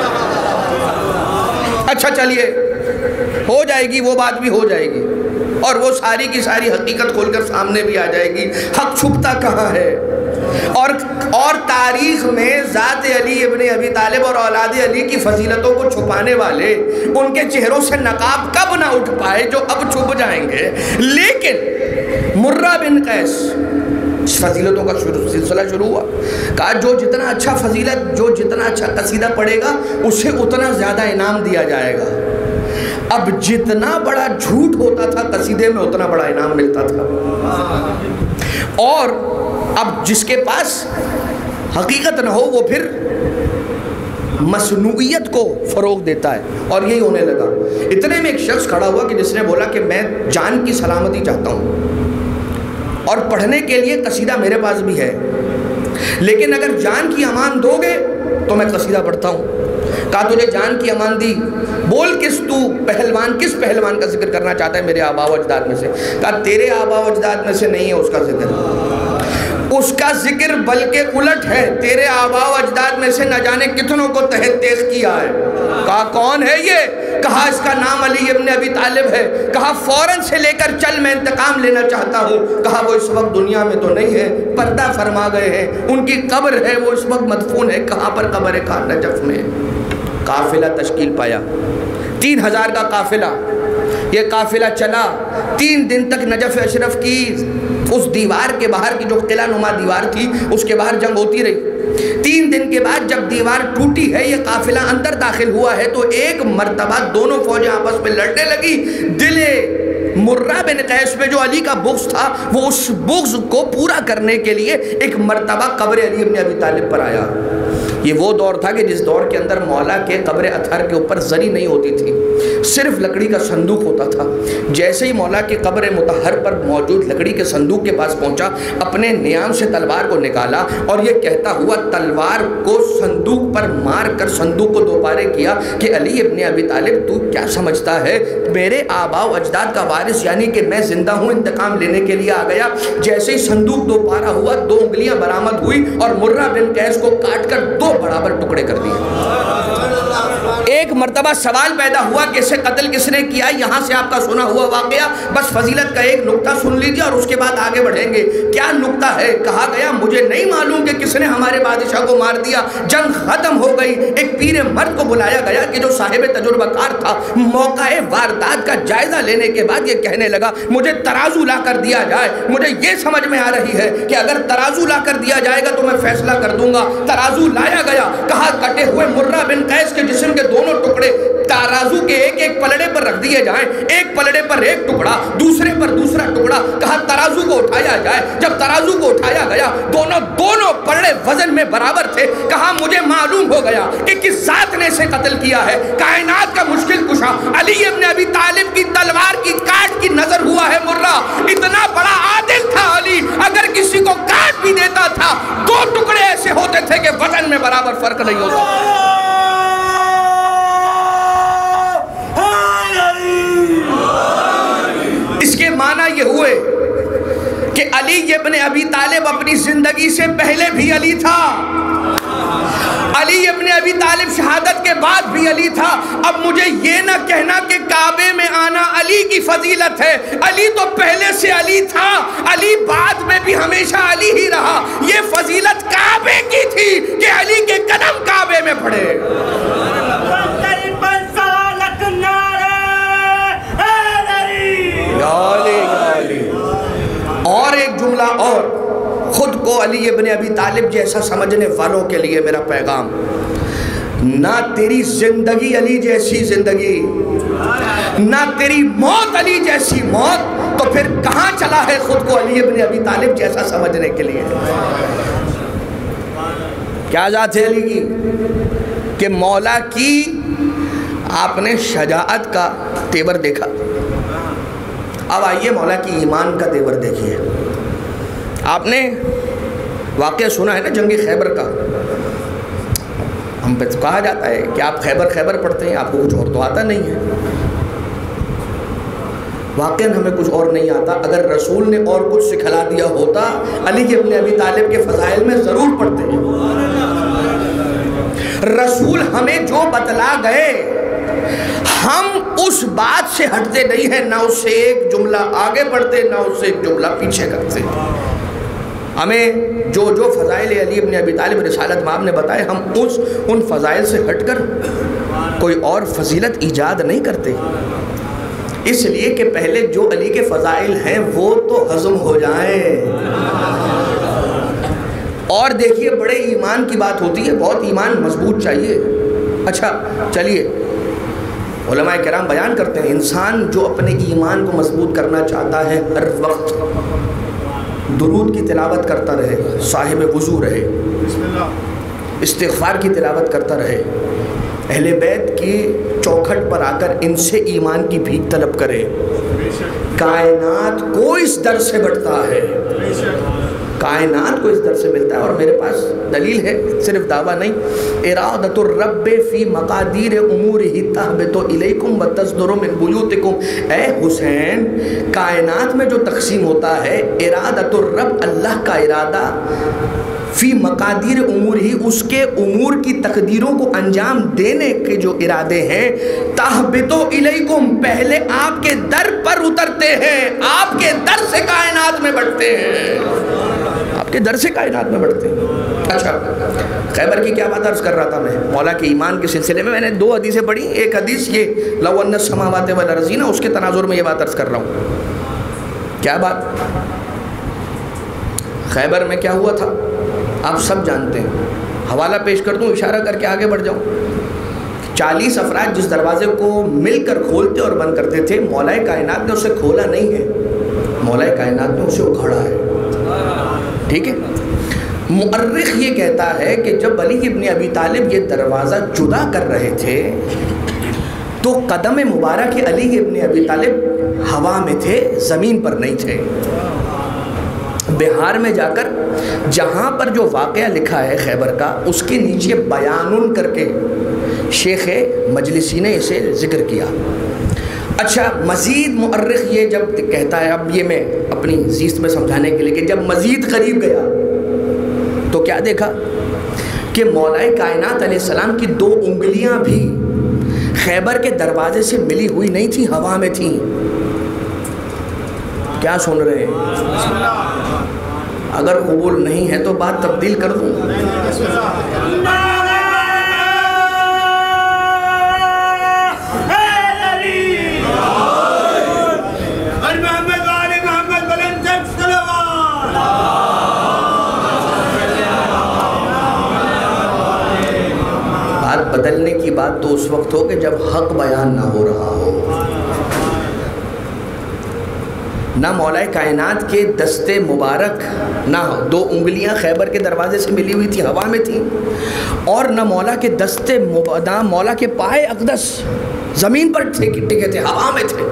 اچھا چلیے ہو جائے گی، وہ بات بھی ہو جائے گی اور وہ ساری کی ساری حقیقت کھول کر سامنے بھی آ جائے گی، حق چھپتا کہاں ہے۔ اور تاریخ میں ذات علی ابن ابی طالب اور اولاد علی کی فضیلتوں کو چھپانے والے ان کے چہروں سے نقاب کب نہ اٹھ پائے جو اب چھپ جائیں گے، لیکن مرہ بن قیس فضیلتوں کا سلسلہ شروع ہوا، کہا جو جتنا اچھا فضیلت، جو جتنا اچھا قصیدہ پڑھے گا اسے اتنا زیادہ انعام دیا جائے گا۔ اب جتنا بڑا جھوٹ ہوتا تھا قصیدے میں اتنا بڑا انعام ملتا تھا، اور اب جس کے پاس حقیقت نہ ہو وہ پھر مصنوعیت کو فروغ دیتا ہے، اور یہی ہونے لگا۔ اتنے میں ایک شخص کھڑا ہوا کہ جس نے بولا کہ میں جان کی سلامتی چاہتا ہوں اور پڑھنے کے لیے قصیدہ میرے پاس بھی ہے، لیکن اگر جان کی امان دو گے تو میں قصیدہ پڑھتا ہوں۔ کہا تجھے جان کی امان دی، بول کس پہلوان کا ذکر کرنا چاہتا ہے میرے آباء و اجداد میں سے؟ کہا تیرے آباء و اجداد میں سے نہیں ہے اس کا ذکر، اس کا ذکر بلکہ الٹ ہے، تیرے آباء و اجداد میں سے نہ جانے کتنوں کو تحت تیغ کیا ہے۔ کہا کون ہے یہ؟ کہا اس کا نام علی ابن ابی طالب ہے۔ کہا فوراً سے لے کر چل، میں انتقام لینا چاہتا ہوں۔ کہا وہ اس وقت دنیا میں تو نہیں ہے، پردہ فرما گئے ہیں، ان کی قبر ہے، وہ اس وقت مدفون ہے۔ کہاں پر قبر ہے؟ کہا نجف میں۔ قافلہ تشکیل پایا، 3000 کا قافلہ۔ یہ قافلہ چلا 3 دن تک نجف اشرف کی اس دیوار کے باہر کی جو قلعہ نما دیوار تھی اس کے باہر جنگ ہوتی رہی۔ 3 دن کے بعد جب دیوار ٹوٹی ہے، یہ قافلہ اندر داخل ہوا ہے، تو ایک مرتبہ دونوں فوجیں آپس میں لڑنے لگی۔ دل مرہ بن قیس میں جو علی کا بغض تھا، وہ اس بغض کو پورا کرنے کے لیے ایک مرتبہ قبر علی ابن ابی طالب پر آیا۔ یہ وہ دور تھا کہ جس دور کے اندر مولا کے قبر اطہر کے اوپر زری نہیں ہوتی تھی، صرف لکڑی کا صندوق ہوتا تھا۔ جیسے ہی مولا کی قبر مطہر پر موجود لکڑی کے صندوق کے پاس پہنچا، اپنے نیام سے تلوار کو نکالا اور یہ کہتا ہوا تلوار کو صندوق پر مار کر صندوق کو 2 پارے کیا کہ علی ابن ابی طالب تو کیا سمجھتا ہے، میرے آباء و اجداد کا وارث یعنی کہ میں زندہ ہوں، انتقام لینے کے لیے آ گیا۔ جیسے ہی صندوق 2 پارا ہوا، 2 انگلیاں برآمد ہوئی اور مرہ بن قیس کو کاٹ کر 2 برابر ٹکڑے کر دیے۔ ایک مرتبہ سوال پیدا ہوا کہ اسے قتل کس نے کیا؟ یہاں سے آپ کا سنا ہوا واقعہ، بس فضیلت کا ایک نقطہ سن لیجیے اور اس کے بعد آگے بڑھیں گے۔ کیا نقطہ ہے؟ کہا گیا مجھے نہیں معلوم کہ کس نے ہمارے بادشاہ کو مار دیا، جنگ ختم ہو گئی۔ ایک پیر مرد کو بلایا گیا کہ جو صاحب تجربہ کار تھا، موقع واردات کا جائزہ لینے کے بعد یہ کہنے لگا مجھے ترازو لا کر دیا جائے۔ مجھے یہ سمجھ میں آ رہی ہے کہ اگر ترازو لا کر دیا جائے گا تو میں فیصلہ کر دوں گا۔ ترازو لایا گیا، کہا کٹے ہوئے مرہ بن قیس کے جسم کے دونوں ٹکڑے ترازو کے ایک پلڑے پر رکھ دیے جائیں، ایک پلڑے پر ایک ٹکڑا، دوسرے پر دوسرا ٹکڑا۔ کہا ترازو کو اٹھایا جائے۔ جب ترازو کو اٹھایا گیا، دونوں پلڑے وزن میں برابر تھے۔ کہا مجھے معلوم ہو گیا کہ کس ذات نے اسے قتل کیا ہے، کائنات کا مشکل کشا علی ابن ابی طالب کی تلوار کی کاٹ کی نظر ہوا ہے مرہ۔ اتنا بڑا عادل تھا علی، اگر کسی کو کاٹ بھی دیتا تھا 2 ٹکڑے ایسے ہوتے تھے کہ وزن میں برابر فرق نہیں ہوتا۔ اس کے معنی یہ ہوئے کہ علی ابن ابی طالب اپنی زندگی سے پہلے بھی علی تھا، علی ابن ابی طالب شہادت کے بعد بھی علی تھا۔ اب مجھے یہ نہ کہنا کہ کعبے میں آنا علی کی فضیلت ہے، علی تو پہلے سے علی تھا، علی بعد میں بھی ہمیشہ علی ہی رہا۔ یہ فضیلت کعبے کی تھی کہ علی کے قدم کعبے میں پڑے۔ اور ایک جملہ اور، خود کو علی ابن ابی طالب جیسا سمجھنے والوں کے لیے میرا پیغام، نہ تیری زندگی علی جیسی زندگی، نہ تیری موت علی جیسی موت، تو پھر کہاں چلا ہے خود کو علی ابن ابی طالب جیسا سمجھنے کے لیے؟ کیا ذات ہے علی کی کہ مولا کی آپ نے شجاعت کا تیور دیکھا۔ اب آئیے مولا کی ایمان کا تیور دیکھیے۔ آپ نے واقعہ سنا ہے نا جنگ خیبر کا، ہم پہ تو کہا جاتا ہے کہ آپ خیبر پڑھتے ہیں، آپ کو کچھ اور تو آتا نہیں ہے۔ واقعاً ہمیں کچھ اور نہیں آتا، اگر رسول نے اور کچھ سکھلا دیا ہوتا علی ابن ابی طالب کے فضائل میں ضرور پڑھتے ہیں۔ رسول ہمیں جو بتلا گئے ہم اس بات سے ہٹتے نہیں ہیں، نہ اس سے ایک جملہ آگے بڑھتے نہ اس سے ایک جملہ پیچھے کرتے۔ ہمیں جو فضائل علی ابن ابی طالب رسالت مآب نے بتائے، ہم ان فضائل سے ہٹ کر کوئی اور فضیلت ایجاد نہیں کرتے، اس لیے کہ پہلے جو علی کے فضائل ہیں وہ تو ہضم ہو جائیں۔ اور دیکھیے بڑے ایمان کی بات ہوتی ہے، بہت ایمان مضبوط چاہیے۔ اچھا چلیے، علماء کرام بیان کرتے ہیں انسان جو اپنے ایمان کو مضبوط کرنا چاہتا ہے ہر وقت درود کی تلاوت کرتا رہے، صاحب وضو رہے، استغفار کی تلاوت کرتا رہے، اہل بیت کی چوکھٹ پر آ کر ان سے ایمان کی بھیک طلب کرے۔ کائنات کو اس در سے بڑھتا ہے، کائنات کو اس در سے ملتا ہے، اور میرے پاس دلیل ہے، صرف دعویٰ نہیں. ارادۃ الرب فی مقادیر امورہ تہبط الیکم وتصدر من بیوتکم. اے حسین، کائنات میں جو تقسیم ہوتا ہے، ارادۃ الرب اللہ کا ارادہ، فی مقادیر امور ہی اس کے امور کی تقدیروں کو انجام دینے کے جو ارادے ہیں، تہبط الیکم پہلے آپ کے در پر اترتے ہیں، آپ کے در سے کائنات میں بڑھتے ہیں، آپ کے در سے کائنات میں بڑھتے ہیں. اچھا، خیبر کی کیا بات عرض کر رہا تھا میں؟ مولا کے ایمان کے سلسلے میں نے 2 حدیثیں پڑھی. ایک حدیث یہ لو ان السماوات والارضین، اس کے تناظر میں یہ بات عرض کر رہا ہوں. کیا بات؟ خیبر میں کیا ہوا تھا آپ سب جانتے ہیں. حوالہ پیش کر دوں، اشارہ کر کے آگے بڑھ جاؤں. 40 افراد جس دروازے کو مل کر کھولتے اور بند کرتے تھے، مولا کائنات نے اسے کھولا نہیں ہے، مولا کائنات نے اسے اکھاڑا ہے. ٹھیک ہے. مؤرخ یہ کہتا ہے کہ جب علی ابن ابی طالب یہ دروازہ جدا کر رہے تھے تو قدم مبارک علی ابن ابی طالب ہوا میں تھے، زمین پر نہیں تھے. بہار میں جا کر جہاں پر جو واقعہ لکھا ہے خیبر کا، اس کے نیچے بیانن کر کے شیخ مجلسی نے اسے ذکر کیا. اچھا، مزید مؤرخ یہ جب کہتا ہے، اب یہ میں اپنی زیست میں سمجھانے کے لیے، کہ جب مزید قریب گیا تو کیا دیکھا کہ مولا کائنات علیہ السلام کی 2 انگلیاں بھی خیبر کے دروازے سے ملی ہوئی نہیں تھی، ہوا میں تھیں. کیا سن رہے ہیں؟ اگر قبول نہیں ہے تو بات تبدیل کر دوں. بات بدلنے کی بات تو اس وقت ہو کہ جب حق بیان نہ ہو رہا ہو. نہ مولا کائنات کے دست مبارک، نہ 2 انگلیاں خیبر کے دروازے سے ملی ہوئی تھی، ہوا میں تھی، اور نہ مولا کے دست مولا کے پائے اقدس زمین پر ٹکے تھے، ہوا میں تھے.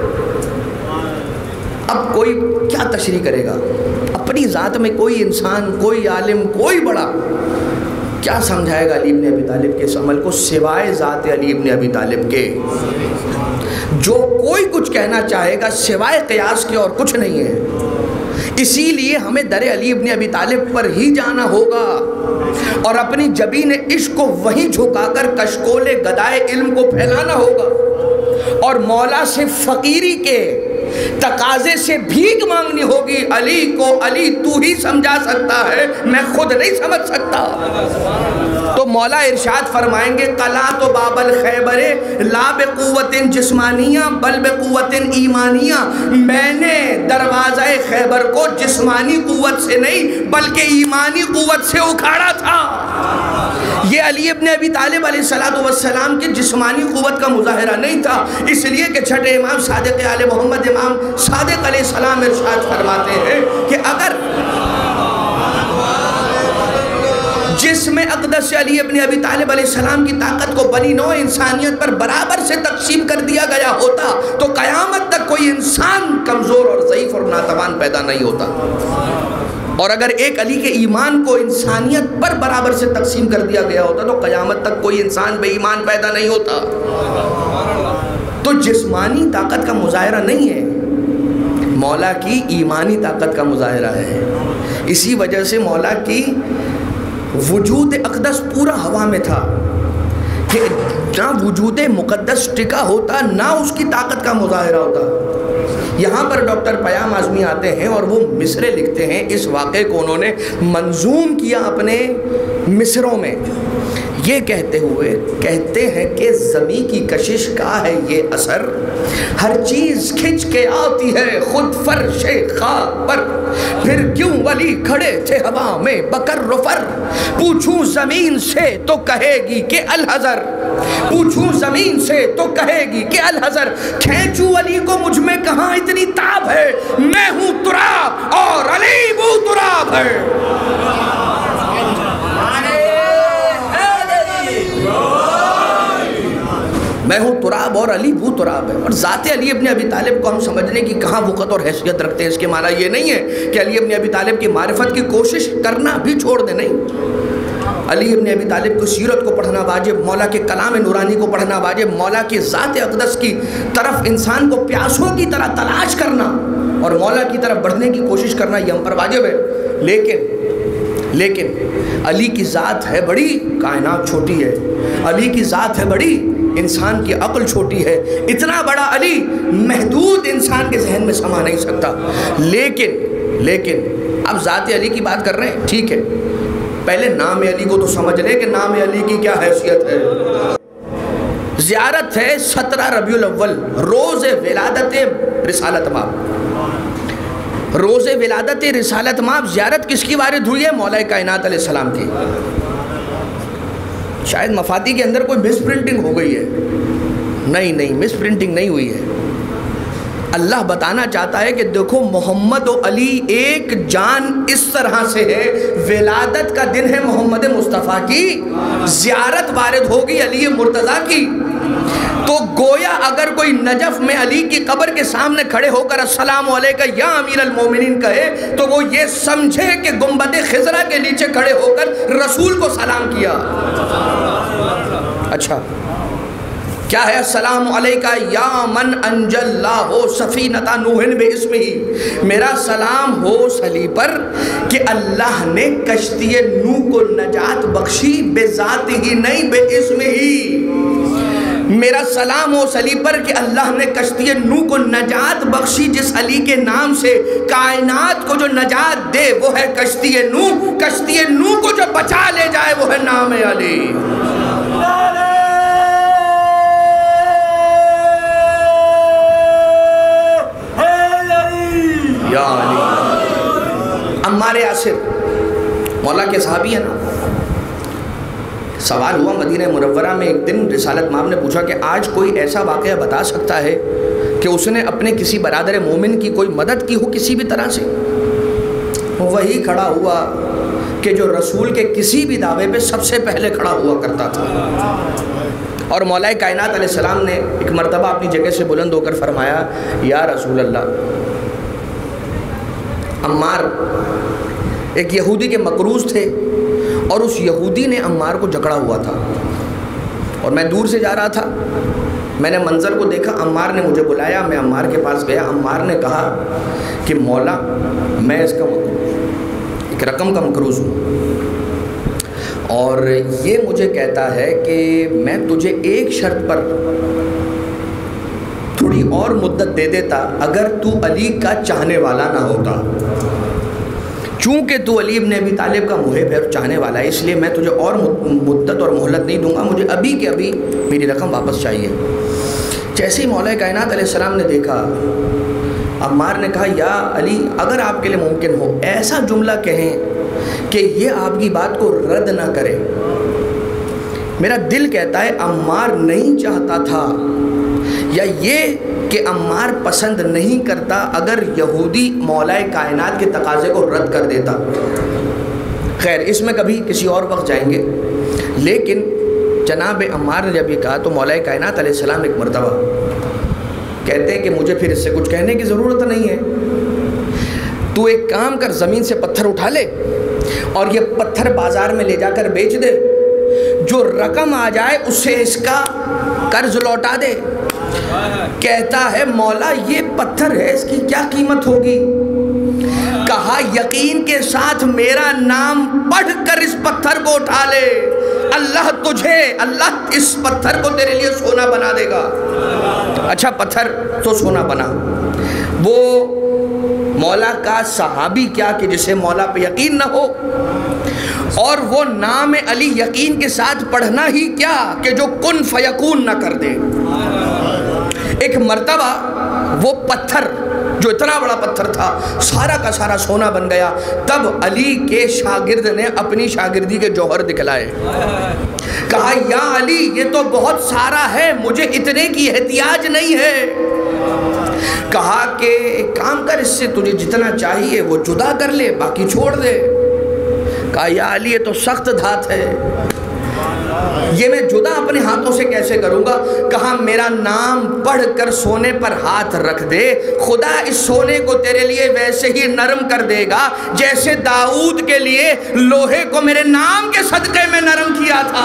اب کوئی کیا تشریح کرے گا؟ اپنی ذات میں کوئی انسان، کوئی عالم، کوئی بڑا کیا سمجھائے گا علی ابن ابی طالب کے اس عمل کو سوائے ذات علی ابن ابی طالب کے؟ جو کوئی کچھ کہنا چاہے گا سوائے قیاس کے اور کچھ نہیں ہے. اسی لیے ہمیں در علی ابن ابی طالب پر ہی جانا ہوگا اور اپنی جبین عشق کو وہیں جھکا کر کشکول گدائے علم کو پھیلانا ہوگا، اور مولا سے فقیری کے تقاضے سے بھیک مانگنی ہوگی. علی کو علی تو ہی سمجھا سکتا ہے، میں خود نہیں سمجھ سکتا. تو مولا ارشاد فرمائیں گے، قلعت باب الخیبر لا بقوت جسمانیہ بل بقوت ایمانیہ. میں نے دروازہ خیبر کو جسمانی قوت سے نہیں بلکہ ایمانی قوت سے اکھاڑا تھا. یہ علی ابن ابی طالب علیہ السلام کی جسمانی قوت کا مظاہرہ نہیں تھا، اس لیے کہ چھٹے امام صادق آل محمد امام صادق علیہ السلام ارشاد فرماتے ہیں کہ اگر جسم اقدس علی ابن ابی طالب علیہ السلام کی طاقت کو بنی نوع انسانیت پر برابر سے تقسیم کر دیا گیا ہوتا تو قیامت تک کوئی انسان کمزور اور ضعیف اور ناتوان پیدا نہیں ہوتا. اور اگر ایک علی کے ایمان کو انسانیت پر برابر سے تقسیم کر دیا گیا ہوتا تو قیامت تک کوئی انسان بے ایمان پیدا نہیں ہوتا. تو جسمانی طاقت کا مظاہرہ نہیں ہے، مولا کی ایمانی طاقت کا مظاہرہ ہے. اسی وجہ سے مولا کی وجود اقدس پورا ہوا میں تھا کہ نہ وجود مقدس ٹکا ہوتا نہ اس کی طاقت کا مظاہرہ ہوتا. یہاں پر ڈاکٹر پیام اعظمی آتے ہیں اور وہ مصرے لکھتے ہیں. اس واقعے کو انہوں نے منظوم کیا اپنے مصروں میں، یہ کہتے ہوئے کہتے ہیں کہ زمیں کی کشش کا ہے یہ اثر، ہر چیز کھنچ کے آتی ہے خود فرش خاک پر، پھر کیوں ولی کھڑے تھے ہوا میں بکر رفر، پوچھوں زمین سے تو کہے گی کہ الحذر، پوچھوں زمین سے تو کہے گی کہ الحذر، کھینچوں علی کو مجھ میں کہاں اتنی تاب ہے، میں ہوں تراب اور علی وہ تراب ہے. میں ہوں تراب اور علی وہ تراب ہے. اور ذات علی ابن ابی طالب کو ہم سمجھنے کی کہاں وقت اور حیثیت رکھتے ہیں. اس کے معنی یہ نہیں ہے کہ علی ابن ابی طالب کی معرفت کی کوشش کرنا بھی چھوڑ دیں. نہیں, علی ابن ابی طالب کو سیرت کو پڑھنا واجب, مولا کے کلام نورانی کو پڑھنا واجب, مولا کی ذات اقدس کی طرف انسان کو پیاسوں کی طرح تلاش کرنا اور مولا کی طرف بڑھنے کی کوشش کرنا یہ ہم پر واجب ہے. لیکن علی کی ذات ہے بڑی, کائنات چھوٹی ہے. علی کی ذات ہے بڑی, انسان کی عقل چھوٹی ہے. اتنا بڑا علی محدود انسان کے ذہن میں سما نہیں سکتا. لیکن اب ذات علی کی بات کر رہے ہیں, ٹھیک ہے, پہلے نام علی کو تو سمجھ لیں کہ نام علی کی کیا حیثیت ہے. زیارت ہے 17 ربیع الاول, روز ولادت رسالت مآب. روز ولادت رسالت مآب زیارت کس کی وارد ہوئی ہے؟ مولا کائنات علیہ السلام کی. شاید مفادی کے اندر کوئی مس پرنٹنگ ہو گئی ہے. نہیں, مس پرنٹنگ نہیں ہوئی ہے. اللہ بتانا چاہتا ہے کہ دیکھو محمد و علی ایک جان اس طرح سے ہے. ولادت کا دن ہے محمد مصطفیٰ کی, زیارت وارد ہوگی علی مرتضیٰ کی. تو گویا اگر کوئی نجف میں علی کی قبر کے سامنے کھڑے ہو کر السلام علیکہ یا امیر المومنین کہے تو وہ یہ سمجھے کہ گنبد خضرا کے نیچے کھڑے ہو کر رسول کو سلام کیا. اچھا کیا ہے السلام علیکہ یا من انجى اللہ سفینۃ نوح باسمہ, میرا سلام ہو علی پر کہ اللہ نے کشتی نوح کو نجات بخشی بذات ہی نہیں بے اسم ہی. میرا سلام ہو علی پر کہ اللہ نے کشتی نوح کو نجات بخشی جس علی کے نام سے کائنات کو جو نجات دے وہ ہے کشتی نوح. کشتی نوح کو جو بچا لے جائے وہ ہے نام علی. یا علی. عمار یاسر مولا کے صحابی ہیں نا. سوال ہوا مدینہ منورہ میں ایک دن, رسالت مآب نے پوچھا کہ آج کوئی ایسا واقعہ بتا سکتا ہے کہ اس نے اپنے کسی برادر مومن کی کوئی مدد کی ہو کسی بھی طرح سے. وہی کھڑا ہوا کہ جو رسول کے کسی بھی دعوے پہ سب سے پہلے کھڑا ہوا کرتا تھا. اور مولا کائنات علیہ السلام نے ایک مرتبہ اپنی جگہ سے بلند ہو کر فرمایا یا رسول اللہ. عمار ایک یہودی کے مقروض تھے اور اس یہودی نے عمار کو جکڑا ہوا تھا اور میں دور سے جا رہا تھا. میں نے منظر کو دیکھا, عمار نے مجھے بلایا, میں عمار کے پاس گیا. عمار نے کہا کہ مولا میں اس کا ایک رقم کا مقروض ہوں اور یہ مجھے کہتا ہے کہ میں تجھے ایک شرط پر تھوڑی اور مدت دے دیتا اگر تو علی کا چاہنے والا نہ ہوتا. چونکہ تو علی ابن ابی طالب کا محب ہے اور چاہنے والا ہے, اس لیے میں تجھے اور مدت اور مہلت نہیں دوں گا, مجھے ابھی کے ابھی میری رقم واپس چاہیے. جیسے ہی مولا کائنات علیہ السلام نے دیکھا, عمار نے کہا یا علی اگر آپ کے لیے ممکن ہو ایسا جملہ کہیں کہ یہ آپ کی بات کو رد نہ کرے. میرا دل کہتا ہے عمار نہیں چاہتا تھا یا یہ کہ عمار پسند نہیں کرتا اگر یہودی مولا کائنات کے تقاضے کو رد کر دیتا. خیر اس میں کبھی کسی اور وقت جائیں گے. لیکن جناب عمار نے جب یہ کہا تو مولا کائنات علیہ السلام ایک مرتبہ کہتے ہیں کہ مجھے پھر اس سے کچھ کہنے کی ضرورت نہیں ہے, تو ایک کام کر زمین سے پتھر اٹھا لے اور یہ پتھر بازار میں لے جا کر بیچ دے, جو رقم آ جائے اس سے اس کا قرض لوٹا دے. کہتا ہے مولا یہ پتھر ہے اس کی کیا قیمت ہوگی؟ کہا یقین کے ساتھ میرا نام پڑھ کر اس پتھر کو اٹھا لے, اللہ اس پتھر کو تیرے لیے سونا بنا دے گا. اچھا پتھر تو سونا بنا, وہ مولا کا صحابی کیا کہ جسے مولا پہ یقین نہ ہو, اور وہ نام علی یقین کے ساتھ پڑھنا ہی کیا کہ جو کن فیکون نہ کر دے. ایک مرتبہ وہ پتھر جو اتنا بڑا پتھر تھا سارا کا سارا سونا بن گیا. تب علی کے شاگرد نے اپنی شاگردی کے جوہر دکھلائے. کہا یا علی یہ تو بہت سارا ہے, مجھے اتنے کی احتیاج نہیں ہے. کہا کہ ایک کام کر, اس سے تجھے جتنا چاہیے وہ جدا کر لے باقی چھوڑ دے. کہا یا علی یہ تو سخت دھات ہے. یہ میں جدا اپنے ہاتھوں سے کیسے کروں گا؟ کہا میرا نام پڑھ کر سونے پر ہاتھ رکھ دے، خدا اس سونے کو تیرے لیے ویسے ہی نرم کر دے گا جیسے داؤد کے لیے لوہے کو میرے نام کے صدقے میں نرم کیا تھا۔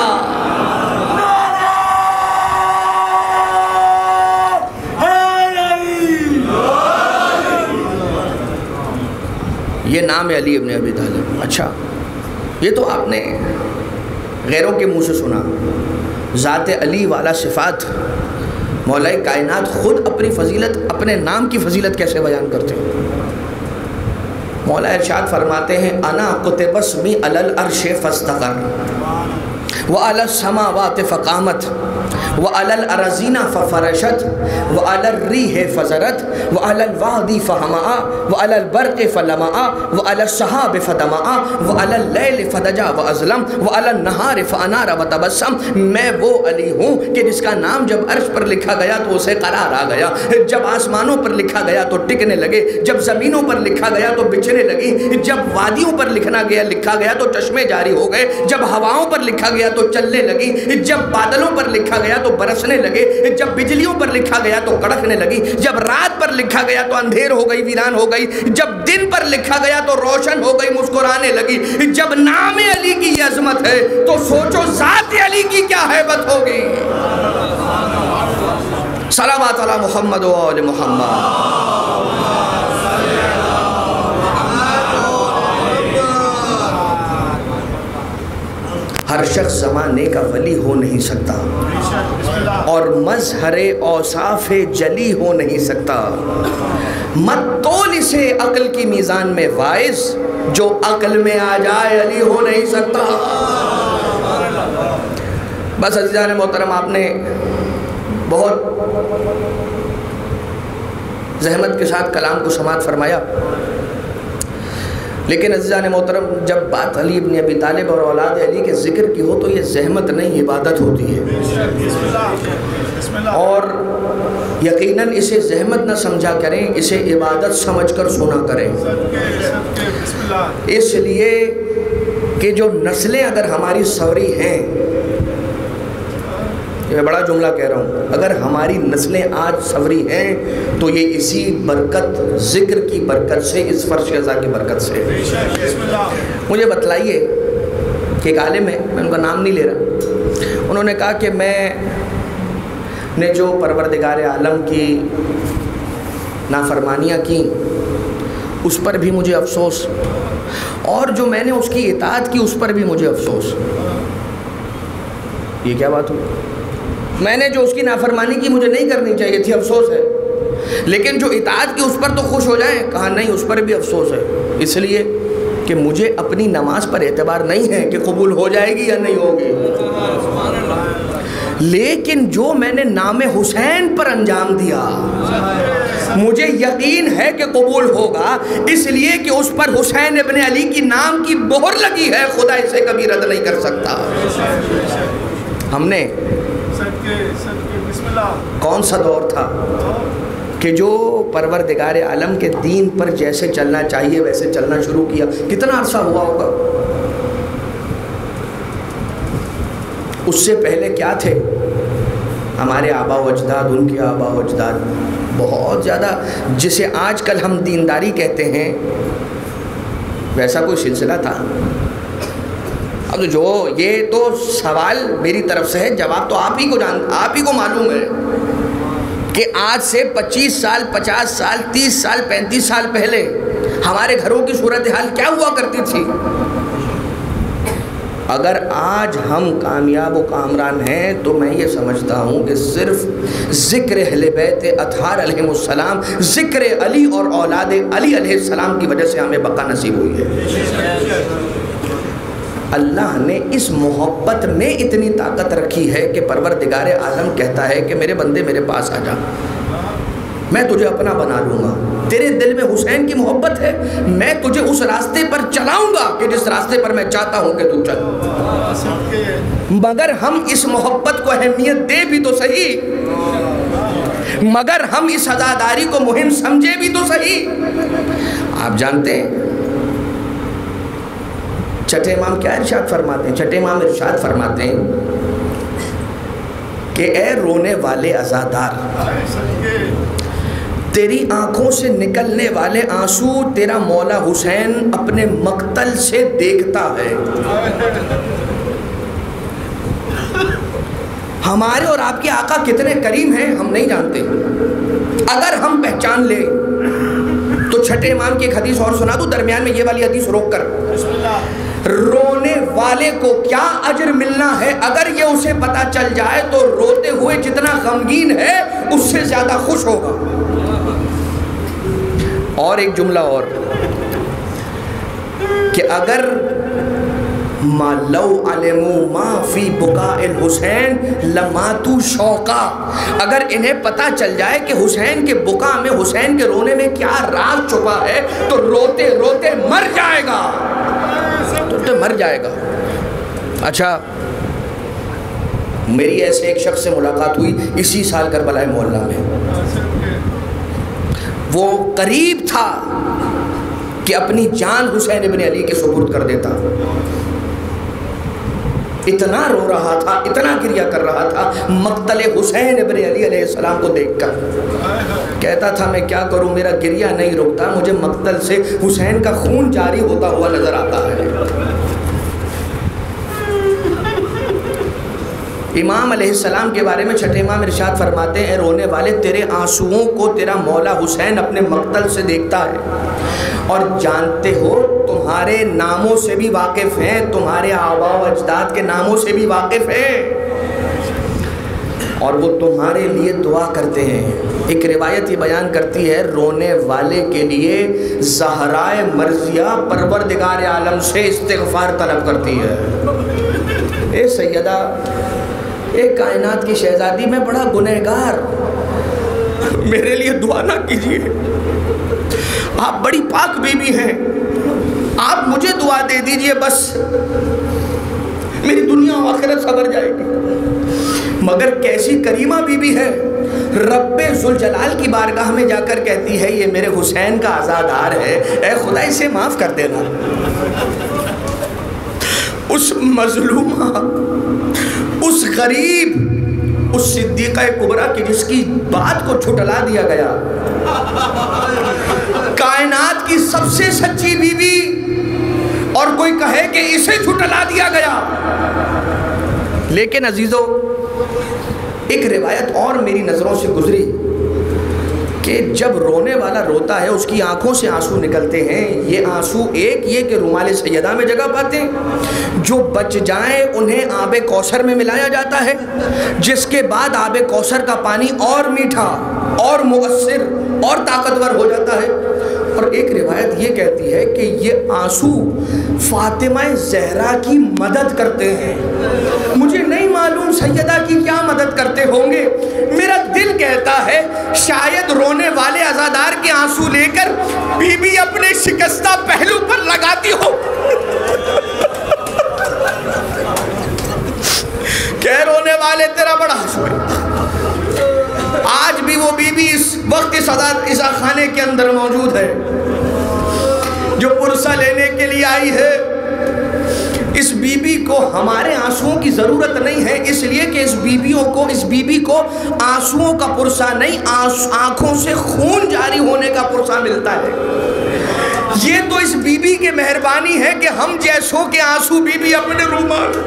یہ نام ہے علی ابن ابی طالب۔ اچھا، یہ تو آپ نے غیروں کے منہ سے سنا، ذات علی والا صفات مولا کائنات خود اپنی فضیلت، اپنے نام کی فضیلت کیسے بیان کرتے ہیں؟ مولا ارشاد فرماتے ہیں انا کتب اسمی علی العرش فاستقر وعلی السماوات فقامت وعلی الارضین ففرشت وعلی الریح فزرت وعلی الوادی فہمعا وعلی البرق فلمعا وعلی السحاب فدمعا وعلی اللیل فدجا واظلم وعلی النہار فانار وتبسم۔ میں وہ علی ہوں کہ جس کا نام جب عرش پر لکھا گیا تو اسے قرار آ گیا، جب آسمانوں پر لکھا گیا تو ٹکنے لگے، جب زمینوں پر لکھا گیا تو بچھنے لگی، جب وادیوں پر لکھا گیا تو چشمے جاری ہو گئے، جب ہواؤں پر لکھا گیا تو چلنے لگی، جب بادلوں پر لکھا گیا تو برسنے لگے، جب بجلیوں پر لکھا گیا تو کڑکنے لگی، جب رات پر لکھا گیا تو اندھیر ہو گئی، ویران ہو گئی، جب دن پر لکھا گیا تو روشن ہو گئی، مسکرانے لگی۔ جب نام علی کی یہ عظمت ہے تو سوچو ذات علی کی کیا ہیبت ہوگی۔ صلوات علی محمد و آل محمد۔ ہر شخص زمانے کا ولی ہو نہیں سکتا اور مظہر اوصاف جلی ہو نہیں سکتا۔ مت تول اسے عقل کی میزان میں وائز، جو عقل میں آ جائے علی ہو نہیں سکتا۔ بس عزیزان محترم، آپ نے بہت زحمت کے ساتھ کلام کو سماعت فرمایا، لیکن عزیزان محترم جب بات علی ابن ابی طالب اور اولاد علی کے ذکر کی ہو تو یہ زحمت نہیں، عبادت ہوتی ہے، اور یقیناً اسے زحمت نہ سمجھا کریں، اسے عبادت سمجھ کر سنا کریں، اس لیے کہ جو نسلیں اگر ہماری سوری ہیں، میں بڑا جملہ کہہ رہا ہوں، اگر ہماری نسلیں آج سوری ہیں تو یہ اسی برکت، ذکر کی برکت سے، اس فرش ازا کی برکت سے۔ مجھے بتلائیے کہ ایک عالم ہے، میں ان کا نام نہیں لے رہا، انہوں نے کہا کہ میں نے جو پروردگار عالم کی نافرمانیاں کی اس پر بھی مجھے افسوس، اور جو میں نے اس کی اطاعت کی اس پر بھی مجھے افسوس۔ یہ کیا بات ہوئی؟ میں نے جو اس کی نافرمانی کی مجھے نہیں کرنی چاہیے تھی، افسوس ہے، لیکن جو اطاعت کی اس پر تو خوش ہو جائیں۔ کہا نہیں، اس پر بھی افسوس ہے، اس لیے کہ مجھے اپنی نماز پر اعتبار نہیں ہے کہ قبول ہو جائے گی یا نہیں ہوگی، لیکن جو میں نے نام حسین پر انجام دیا مجھے یقین ہے کہ قبول ہوگا، اس لیے کہ اس پر حسین ابن علی کی نام کی مہر لگی ہے، خدا اسے کبھی رد نہیں کر سکتا۔ ہم نے کون سا دور تھا کہ جو پروردگار عالم کے دین پر جیسے چلنا چاہیے ویسے چلنا شروع کیا؟ کتنا عرصہ ہوا ہوگا؟ اس سے پہلے کیا تھے ہمارے آبا و اجداد، ان کے آبا و اجداد بہت زیادہ، جسے آج کل ہم دینداری کہتے ہیں ویسا کوئی سلسلہ تھا؟ اب جو یہ تو سوال میری طرف سے ہے، جواب تو آپ ہی کو معلوم ہے کہ آج سے 25 سال 50 سال 30 سال 35 سال پہلے ہمارے گھروں کی صورتحال کیا ہوا کرتی تھی۔ اگر آج ہم کامیاب و کامران ہیں تو میں یہ سمجھتا ہوں کہ صرف ذکر اہل بیت اطہار علیہ السلام، ذکر علی اور اولاد علی علیہ السلام کی وجہ سے ہمیں بقا نصیب ہوئی ہے۔ اللہ نے اس محبت میں اتنی طاقت رکھی ہے کہ پروردگار عالم کہتا ہے کہ میرے بندے میرے پاس آ جا، میں تجھے اپنا بنا لوں گا، تیرے دل میں حسین کی محبت ہے، میں تجھے اس راستے پر چلاؤں گا کہ جس راستے پر میں چاہتا ہوں کہ تو چل۔ مگر ہم اس محبت کو اہمیت دے بھی تو صحیح، مگر ہم اس عزاداری کو مہم سمجھے بھی تو صحیح۔ آپ جانتے ہیں چھٹے امام کیا ارشاد فرماتے ہیں؟ چھٹے امام ارشاد فرماتے ہیں کہ اے رونے والے عزادار، تیری آنکھوں سے نکلنے والے آنسو تیرا مولا حسین اپنے مقتل سے دیکھتا ہے۔ ہمارے اور آپ کے آقا کتنے کریم ہیں ہم نہیں جانتے، اگر ہم پہچان لیں تو چھٹے امام کی ایک حدیث اور سنا دوں درمیان میں، یہ والی حدیث روک کر۔ رونے والے کو کیا اجر ملنا ہے اگر یہ اسے پتا چل جائے تو روتے ہوئے جتنا غمگین ہے اس سے زیادہ خوش ہوگا۔ اور ایک جملہ اور کہ اگر ما لو علموا ما فی بکاء الحسین لماتوا شوقا، اگر انہیں پتا چل جائے کہ حسین کے بکا میں، حسین کے رونے میں کیا راز چھپا ہے تو روتے روتے مر جائے گا، تو مر جائے گا۔ اچھا، میری ایسے ایک شخص سے ملاقات ہوئی اسی سال کربلا معلیٰ میں، وہ قریب تھا کہ اپنی جان حسین ابن علی کے سپرد کر دیتا، اتنا رو رہا تھا، اتنا گریہ کر رہا تھا مقتل حسین ابن علی علیہ السلام کو دیکھ کر۔ کہتا تھا میں کیا کروں، میرا گریہ نہیں رکتا، مجھے مقتل سے حسین کا خون جاری ہوتا ہوا نظر آتا ہے۔ امام علیہ السلام کے بارے میں چھٹے امام ارشاد فرماتے ہیں، اے رونے والے، تیرے آنسوؤں کو تیرا مولا حسین اپنے مقتل سے دیکھتا ہے اور جانتے ہو تمہارے ناموں سے بھی واقف ہیں، تمہارے آباء و اجداد کے ناموں سے بھی واقف ہیں، اور وہ تمہارے لیے دعا کرتے ہیں۔ ایک روایت یہ بیان کرتی ہے رونے والے کے لیے زہرائے مرضیہ پروردگار عالم سے استغفار طلب کرتی ہے۔ اے سیدہ، ایک کائنات کی شہزادی، میں بڑا گنہگار، میرے لیے دعا نہ کیجیے، آپ بڑی پاک بی بی ہیں، آپ مجھے دعا دے دیجئے، بس میری دنیا و آخرت سنور جائے گی۔ مگر کیسی کریمہ بی بی ہے، رب ذوالجلال کی بارگاہ میں جا کر کہتی ہے یہ میرے حسین کا عزادار ہے، اے خدا اسے معاف کر دینا۔ اس مظلومہ، اس غریب، اس صدیقہ کبریٰ کی جس کی بات کو جھٹلا دیا گیا، کائنات کی سب سے سچی بی بی، اور کوئی کہے کہ اسے جھٹلا دیا گیا۔ لیکن عزیزو، ایک روایت اور میری نظروں سے گزری کہ جب رونے والا روتا ہے اس کی آنکھوں سے آنسو نکلتے ہیں، یہ آنسو ایک یہ کہ رومال سیدہ میں جگہ پاتے ہیں، جو بچ جائیں انہیں آب کوثر میں ملایا جاتا ہے، جس کے بعد آب کوثر کا پانی اور میٹھا اور مؤثر اور طاقتور ہو جاتا ہے۔ اور ایک روایت یہ کہتی ہے کہ یہ آنسو فاطمہ زہرا کی مدد کرتے ہیں۔ مجھے نہیں معلوم سیدہ کی کیا مدد کرتے ہوں گے، میرا دل کہتا ہے شاید رونے والے عزادار کے آنسو لے کر بی بی اپنے شکستہ پہلو پر لگاتی ہو کہ رونے والے تیرا بڑا آنسو ہے۔ آج بھی وہ بی بی اس وقت اس عزا خانے کے اندر موجود ہے جو پرسہ لینے کے لیے آئی ہے۔ اس بی بی کو ہمارے آنسوؤں کی ضرورت نہیں ہے، اس لیے کہ اس بی بی کو آنسوؤں کا پرسہ نہیں، آنکھوں سے خون جاری ہونے کا پرسہ ملتا ہے۔ یہ تو اس بی بی کی مہربانی ہے کہ ہم جیسوں کے آنسو بی بی اپنے رومال۔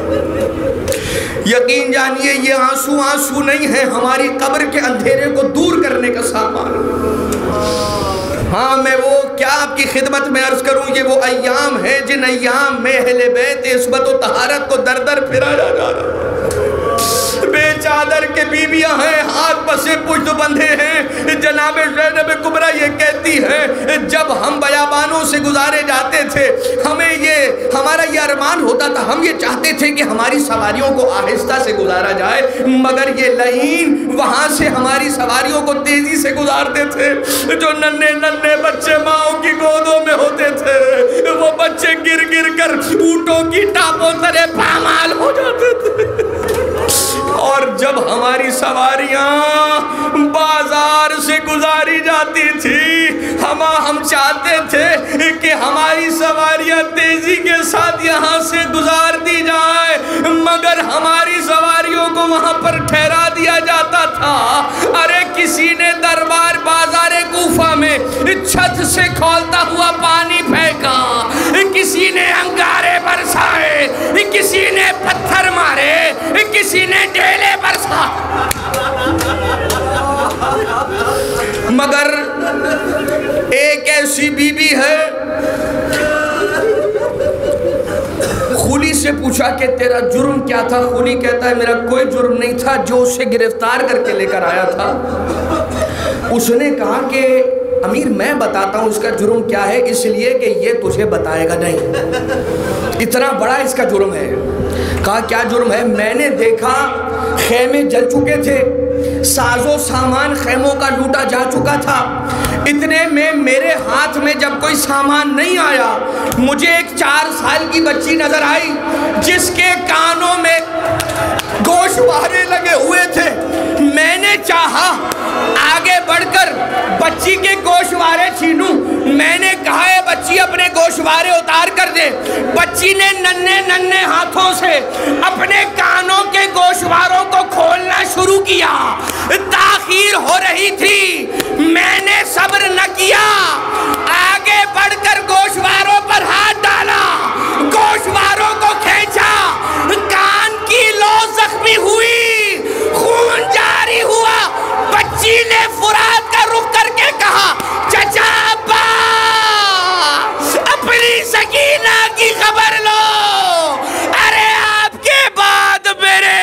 یقین جانیے یہ آنسو نہیں ہے، ہماری قبر کے اندھیرے کو دور کرنے کا سامان۔ ہاں، میں وہ کیا آپ کی خدمت میں عرض کروں، یہ وہ ایام ہیں جن ایام میں اہل بیت عصمت و طہارت کو در در پھرایا جا رہا ہے۔ بے چادر کے بیویاں ہیں، ہاتھ پسے پشت بندھے ہیں۔ جناب زینب کبریٰ یہ کہتی ہے جب ہم بیابانوں سے گزارے جاتے تھے ہمارا یہ ارمان ہوتا تھا، ہم یہ چاہتے تھے کہ ہماری سواریوں کو آہستہ سے گزارا جائے، مگر یہ لعین وہاں سے ہماری سواریوں کو تیزی سے گزارتے تھے۔ جو ننھے بچے ماؤں کی گودوں میں ہوتے تھے وہ بچے گر گر کر اونٹوں کی ٹاپوں تلے پامال ہو جاتے تھے۔ اور جب ہماری سواریاں بازار سے گزاری جاتی تھی، ہم چاہتے تھے کہ ہماری سواریاں تیزی کے ساتھ یہاں سے گزار دی جائے، مگر ہماری سواریوں کو وہاں پر ٹھہرا جاتا تھا۔ ارے کسی نے دربار بازار کوفہ میں چھت سے کھولتا ہوا پانی پھینکا، کسی نے انگارے برسائے، کسی نے پتھر مارے، کسی نے ڈیلے برسائے، مگر ایک ایسی بی بی ہے، خولی سے پوچھا کہ تیرا جرم کیا تھا؟ خولی کہتا ہے میرا کوئی جرم نہیں تھا، جو اسے گرفتار کر کے لے کر آیا تھا اس نے کہا کہ امیر میں بتاتا ہوں اس کا جرم کیا ہے، اس لیے کہ یہ تجھے بتائے گا نہیں، اتنا بڑا اس کا جرم ہے۔ کہا کیا جرم ہے؟ میں نے دیکھا خیمے جل چکے تھے، ساز و سامان خیموں کا لوٹا جا چکا تھا، اتنے میں میرے ہاتھ میں جب کوئی سامان نہیں آیا، مجھے ایک 4 سال کی بچی نظر آئی جس کے کانوں میں گوشوارے لگے ہوئے تھے۔ میں نے چاہا آگے بڑھ کر بچی کے گوشوارے چھینوں، میں نے کہا ہے بچی اپنے گوشوارے اتار کر دے، بچی نے ننھے ہاتھوں سے اپنے کانوں کے گوشواروں کو کھولنا شروع کیا۔ تاخیر ہو رہی تھی، میں نے صبر نہ کیا، آگے بڑھ کر گوشواروں پر ہاتھ ڈالا، گوشواروں کو کھینچا، کان کی لو زخمی ہوئی، خون جاری ہوا۔ بچی نے فرات کا رخ کر کے کہا چچا ابا اپنی سکینہ کی خبر لو، ارے آپ کے بعد میرے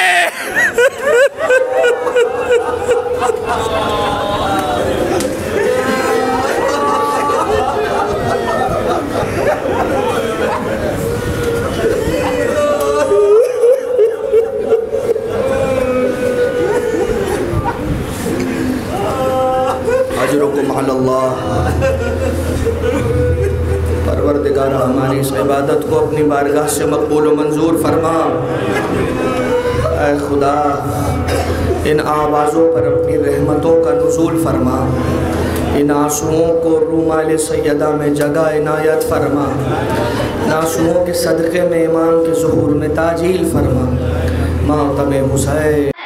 اجرکم علی اللہ۔ پروردگار ہماری اس عبادت کو اپنی بارگاہ سے مقبول و منظور فرما۔ اے خدا ان آوازوں پر اپنی رحمتوں کا نزول فرما، ان آنسوؤں کو رومال سیدہ میں جگہ عنایت فرما، ان آنسوؤں کے صدقے میں امام کے ظہور میں تاجیل فرما۔ ماتم حسین